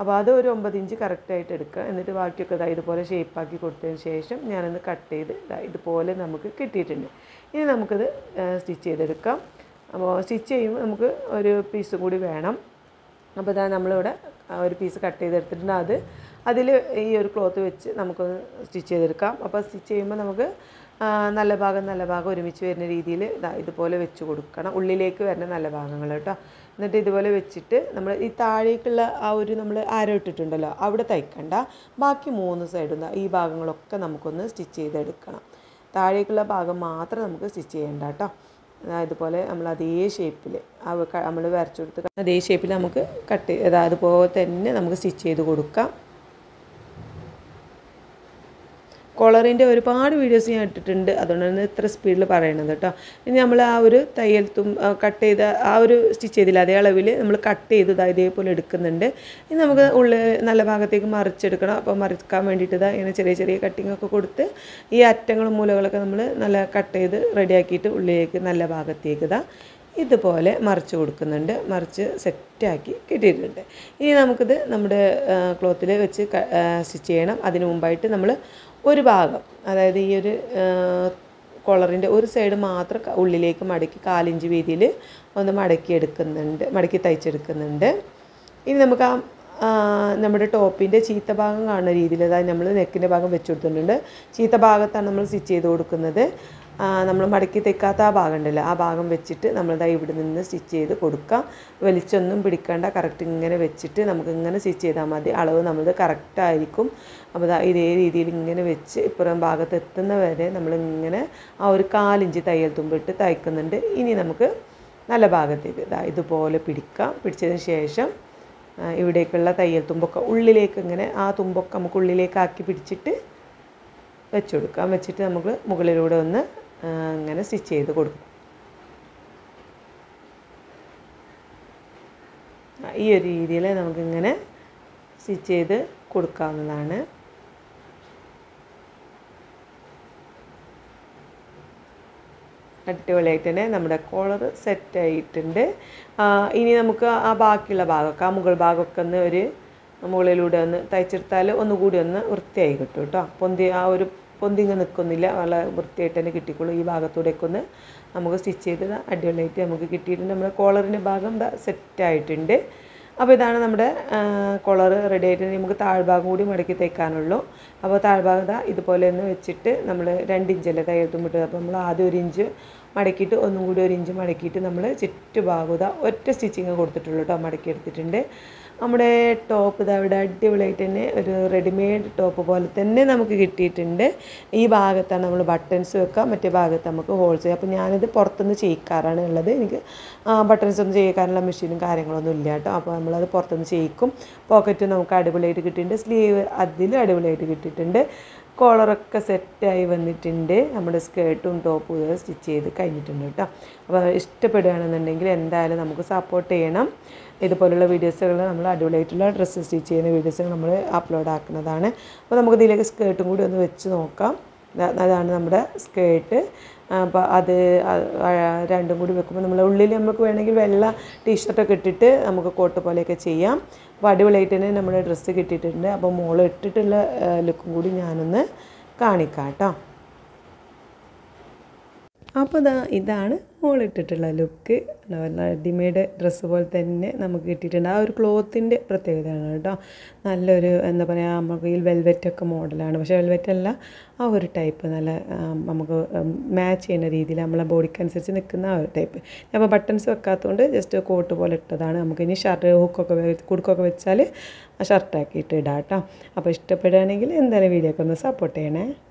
അപ്പോൾ അത് ഒരു ഒമ്പത് ഇഞ്ച് കറക്റ്റായിട്ട് എടുക്കുക. എന്നിട്ട് ബാക്കിയൊക്കെ ഇതാ ഇതുപോലെ ഷേപ്പാക്കി കൊടുത്തതിന് ശേഷം ഞാനൊന്ന് കട്ട് ചെയ്ത് ഇതുപോലെ നമുക്ക് കിട്ടിയിട്ടുണ്ട്. ഇനി നമുക്കിത് സ്റ്റിച്ച് ചെയ്തെടുക്കാം. അപ്പോൾ സ്റ്റിച്ച് ചെയ്യുമ്പോൾ നമുക്ക് ഒരു പീസ് കൂടി വേണം. അപ്പോൾ ഇതാ നമ്മളിവിടെ ഒരു പീസ് കട്ട് ചെയ്തെടുത്തിട്ടുണ്ട്. അത് അതിൽ ഈ ഒരു ക്ലോത്ത് വെച്ച് നമുക്കൊന്ന് സ്റ്റിച്ച് ചെയ്തെടുക്കാം. അപ്പോൾ സ്റ്റിച്ച് ചെയ്യുമ്പോൾ നമുക്ക് നല്ല ഭാഗം നല്ല ഭാഗം ഒരുമിച്ച് വരുന്ന രീതിയിൽ ഇതാ ഇതുപോലെ വെച്ച് കൊടുക്കണം. ഉള്ളിലേക്ക് വരുന്ന നല്ല ഭാഗങ്ങൾ കേട്ടോ. എന്നിട്ട് ഇതുപോലെ വെച്ചിട്ട് നമ്മൾ ഈ താഴേക്കുള്ള ആ ഒരു നമ്മൾ ആരോ ഇട്ടിട്ടുണ്ടല്ലോ അവിടെ തയ്ക്കണ്ട. ബാക്കി മൂന്ന് സൈഡും ഈ ഭാഗങ്ങളൊക്കെ നമുക്കൊന്ന് സ്റ്റിച്ച് ചെയ്തെടുക്കണം. താഴേക്കുള്ള ഭാഗം മാത്രം നമുക്ക് സ്റ്റിച്ച് ചെയ്യേണ്ട കേട്ടോ. ഇതുപോലെ നമ്മൾ അതേ ഷേപ്പിൽ ആ നമ്മൾ വരച്ചു കൊടുത്ത് അതേ ഷേപ്പിൽ നമുക്ക് കട്ട് അതുപോലെ തന്നെ നമുക്ക് സ്റ്റിച്ച് ചെയ്ത് കൊടുക്കാം. കോളറിൻ്റെ ഒരുപാട് വീഡിയോസ് ഞാൻ ഇട്ടിട്ടുണ്ട്, അതുകൊണ്ടാണ് ഇത്ര സ്പീഡിൽ പറയണത് കേട്ടോ. ഇനി നമ്മൾ ആ ഒരു തയ്യൽ തും കട്ട് ചെയ്ത ആ ഒരു സ്റ്റിച്ച് ചെയ്തില്ല അതേ അളവിൽ നമ്മൾ കട്ട് ചെയ്ത് ഇതേപോലെ എടുക്കുന്നുണ്ട്. ഇനി നമുക്ക് ഉള്ളിൽ നല്ല ഭാഗത്തേക്ക് മറിച്ചെടുക്കണം. അപ്പോൾ മറിക്കാൻ വേണ്ടിയിട്ട് ഇതാ ഇങ്ങനെ ചെറിയ ചെറിയ കട്ടിങ്ങൊക്കെ കൊടുത്ത് ഈ അറ്റങ്ങളും മൂലകളൊക്കെ നമ്മൾ നല്ല കട്ട് ചെയ്ത് റെഡിയാക്കിയിട്ട് ഉള്ളിലേക്ക് നല്ല ഭാഗത്തേക്ക് ഇതാ ഇതുപോലെ മറിച്ച് കൊടുക്കുന്നുണ്ട്. മറിച്ച് സെറ്റാക്കി കിട്ടിയിട്ടുണ്ട്. ഇനി നമുക്കിത് നമ്മുടെ ക്ലോത്തിൽ വെച്ച് സ്റ്റിച്ച് ചെയ്യണം. അതിന് മുമ്പായിട്ട് നമ്മൾ ഒരു ഭാഗം, അതായത് ഈ ഒരു കോളറിൻ്റെ ഒരു സൈഡ് മാത്രം ഉള്ളിലേക്ക് മടക്കി കാലിഞ്ച് വീതിയിൽ ഒന്ന് മടക്കി എടുക്കുന്നുണ്ട് മടക്കി തയ്ച്ചെടുക്കുന്നുണ്ട്. ഇനി നമുക്ക് ആ നമ്മുടെ ടോപ്പിൻ്റെ ചീത്ത ഭാഗം കാണുന്ന രീതിയിൽ അതായത് നമ്മൾ നെക്കിൻ്റെ ഭാഗം വെച്ച് കൊടുത്തിട്ടുണ്ട്. ചീത്ത ഭാഗത്താണ് നമ്മൾ സ്റ്റിച്ച് ചെയ്ത് കൊടുക്കുന്നത്. നമ്മൾ മടക്കി തയ്ക്കാത്ത ആ ഭാഗം ഉണ്ടല്ലോ ആ ഭാഗം വെച്ചിട്ട് നമ്മളിതാ ഇവിടെ നിന്ന് സ്റ്റിച്ച് ചെയ്ത് കൊടുക്കാം. വലിച്ചൊന്നും പിടിക്കേണ്ട, കറക്റ്റ് ഇങ്ങനെ വെച്ചിട്ട് നമുക്ക് ഇങ്ങനെ സ്റ്റിച്ച് ചെയ്താൽ മതി. അളവ് നമ്മളത് കറക്റ്റായിരിക്കും. അപ്പോൾ ഇതേ രീതിയിൽ ഇങ്ങനെ വെച്ച് ഇപ്പുറം ഭാഗത്ത് എത്തുന്ന വരെ നമ്മളിങ്ങനെ ആ ഒരു കാലിഞ്ച് തയ്യൽ തുമ്പിട്ട് തയ്ക്കുന്നുണ്ട്. ഇനി നമുക്ക് നല്ല ഭാഗത്തേക്ക് ഇതാ ഇതുപോലെ പിടിക്കാം. പിടിച്ചതിന് ശേഷം ഇവിടേക്കുള്ള തയ്യൽ തുമ്പൊക്കെ ഉള്ളിലേക്ക് ഇങ്ങനെ ആ തുമ്പൊക്കെ നമുക്ക് ഉള്ളിലേക്കാക്കി പിടിച്ചിട്ട് വെച്ച് കൊടുക്കാം. വെച്ചിട്ട് നമുക്ക് മുകളിലൂടെ ഒന്ന് അങ്ങനെ സ്റ്റിച്ച് ചെയ്ത് കൊടുക്കും. ഈ ഒരു രീതിയിൽ നമുക്കിങ്ങനെ സ്റ്റിച്ച് ചെയ്ത് കൊടുക്കാവുന്നതാണ്. അടിപൊളിയായിട്ട് തന്നെ നമ്മുടെ കോളർ സെറ്റായിട്ടുണ്ട്. ഇനി നമുക്ക് ആ ബാക്കിയുള്ള ഭാഗമൊക്കെ ആ മുകൾ ഭാഗമൊക്കെ ഒന്ന് ഒരു മുകളിലൂടെ ഒന്ന് തയ്ച്ചെടുത്താൽ ഒന്നുകൂടി ഒന്ന് വൃത്തിയായി കിട്ടും കേട്ടോ. പൊന്തി ആ ഒരു പൊന്തിങ്ങ് നിൽക്കുന്നില്ല, വളരെ വൃത്തിയായിട്ട് തന്നെ കിട്ടിക്കോളൂ. ഈ ഭാഗത്തൂടെയൊക്കെ ഒന്ന് നമുക്ക് സ്റ്റിച്ച് ചെയ്ത് അടിപൊളിയായിട്ട് നമുക്ക് കിട്ടിയിട്ടുണ്ട്. നമ്മുടെ കോളറിൻ്റെ ഭാഗം സെറ്റായിട്ടുണ്ട്. അപ്പോൾ ഇതാണ് നമ്മുടെ കോളർ റെഡി ആയിട്ട്. നമുക്ക് താഴ്ഭാഗം കൂടി മടക്കി തയ്ക്കാനുള്ളൂ. അപ്പോൾ താഴ്ഭാഗം ഇതാ ഇതുപോലെ ഒന്ന് വെച്ചിട്ട് നമ്മൾ രണ്ട് ഇഞ്ചല്ലേ തയ്യൽ തുമ്പിട്ടത്. അപ്പോൾ നമ്മൾ ആദ്യം ഒരു ഇഞ്ച് മടക്കിയിട്ട് ഒന്നും കൂടി ഒരു ഇഞ്ച് മടക്കിയിട്ട് നമ്മൾ ചുറ്റുഭാഗം ഇതാ ഒറ്റ സ്റ്റിച്ചിങ് കൊടുത്തിട്ടുള്ളൂ കേട്ടോ, മടക്കി എടുത്തിട്ടുണ്ട്. നമ്മുടെ ടോപ്പ് ഇതാ ഇവിടെ അടിപൊളിയായിട്ട് തന്നെ ഒരു റെഡിമെയ്ഡ് ടോപ്പ് പോലെ തന്നെ നമുക്ക് കിട്ടിയിട്ടുണ്ട്. ഈ ഭാഗത്താണ് നമ്മൾ ബട്ടൺസ് വെക്കുക, മറ്റേ ഭാഗത്ത് നമുക്ക് ഹോൾസ് ചെയ്യുക. അപ്പോൾ ഞാനിത് പുറത്തുനിന്ന് ചെയ്യിക്കാറാണ് ഉള്ളത്. എനിക്ക് ബട്ടൺസ് ഒന്നും ചെയ്യിക്കാനുള്ള മെഷീനും കാര്യങ്ങളൊന്നും ഇല്ല കേട്ടോ. അപ്പോൾ നമ്മളത് പുറത്തുനിന്ന് ചെയ്യിക്കും. പോക്കറ്റ് നമുക്ക് അടിപൊളിയായിട്ട് കിട്ടിയിട്ടുണ്ട്. സ്ലീവ് അതിൽ അടിപൊളിയായിട്ട് കിട്ടിയിട്ടുണ്ട്. കോളറൊക്കെ സെറ്റായി വന്നിട്ടുണ്ട്. നമ്മുടെ സ്കേർട്ടും ടോപ്പും സ്റ്റിച്ച് ചെയ്ത് കഴിഞ്ഞിട്ടുണ്ട് കേട്ടോ. അപ്പോൾ ഇഷ്ടപ്പെടുകയാണെന്നുണ്ടെങ്കിൽ എന്തായാലും നമുക്ക് സപ്പോർട്ട് ചെയ്യണം. ഇതുപോലുള്ള വീഡിയോസുകൾ നമ്മൾ അടിപൊളിയായിട്ടുള്ള ഡ്രസ്സ് സ്റ്റിച്ച് ചെയ്യുന്ന വീഡിയോസുകൾ നമ്മൾ അപ്ലോഡ് ആക്കുന്നതാണ്. അപ്പോൾ നമുക്ക് ഇതിലേക്ക് സ്കേർട്ടും കൂടി ഒന്ന് വെച്ച് നോക്കാം. അതാണ് നമ്മുടെ സ്കേർട്ട്. അപ്പോൾ അത് രണ്ടും കൂടി വെക്കുമ്പോൾ നമ്മൾ ഉള്ളിൽ നമുക്ക് വേണമെങ്കിൽ വെള്ള ടീഷർട്ടൊക്കെ ഇട്ടിട്ട് നമുക്ക് കോട്ട് പോലെയൊക്കെ ചെയ്യാം. അപ്പോൾ അടിപൊളിയായിട്ട് തന്നെ നമ്മുടെ ഡ്രസ്സ് കിട്ടിയിട്ടുണ്ട്. അപ്പോൾ മോള് ഇട്ടിട്ടുള്ള ലുക്കും കൂടി ഞാനൊന്ന് കാണിക്കാം കേട്ടോ. അപ്പോൾ ഇതാ ഇതാണ് മോളിട്ടിട്ടുള്ള ലുക്ക്. റെഡിമെയ്ഡ് ഡ്രസ്സ് പോലെ തന്നെ നമുക്ക് കിട്ടിയിട്ടുണ്ട്. ആ ഒരു ക്ലോത്തിൻ്റെ പ്രത്യേകതയാണ് കേട്ടോ. നല്ലൊരു എന്താ പറയുക, നമുക്ക് ഈ വെൽവെറ്റൊക്കെ മോഡലാണ്, പക്ഷേ വെൽവെറ്റല്ല, ആ ഒരു ടൈപ്പ് നല്ല നമുക്ക് മാച്ച് ചെയ്യുന്ന രീതിയിൽ നമ്മളെ ബോഡിക്ക് അനുസരിച്ച് നിൽക്കുന്ന ആ ഒരു ടൈപ്പ്. അപ്പോൾ ബട്ടൺസ് വെക്കാത്തതുകൊണ്ട് ജസ്റ്റ് കോട്ട് പോലെ ഇട്ടതാണ്. നമുക്കിനി ഷർട്ട് ഹുക്കൊക്കെ കുടുക്കൊക്കെ വെച്ചാൽ ഷർട്ടാക്കിയിട്ട് ഇടാം കേട്ടോ. അപ്പോൾ ഇഷ്ടപ്പെടുകയാണെങ്കിൽ എന്തായാലും വീഡിയോ ഒക്കെ ഒന്ന് സപ്പോർട്ട് ചെയ്യണേ.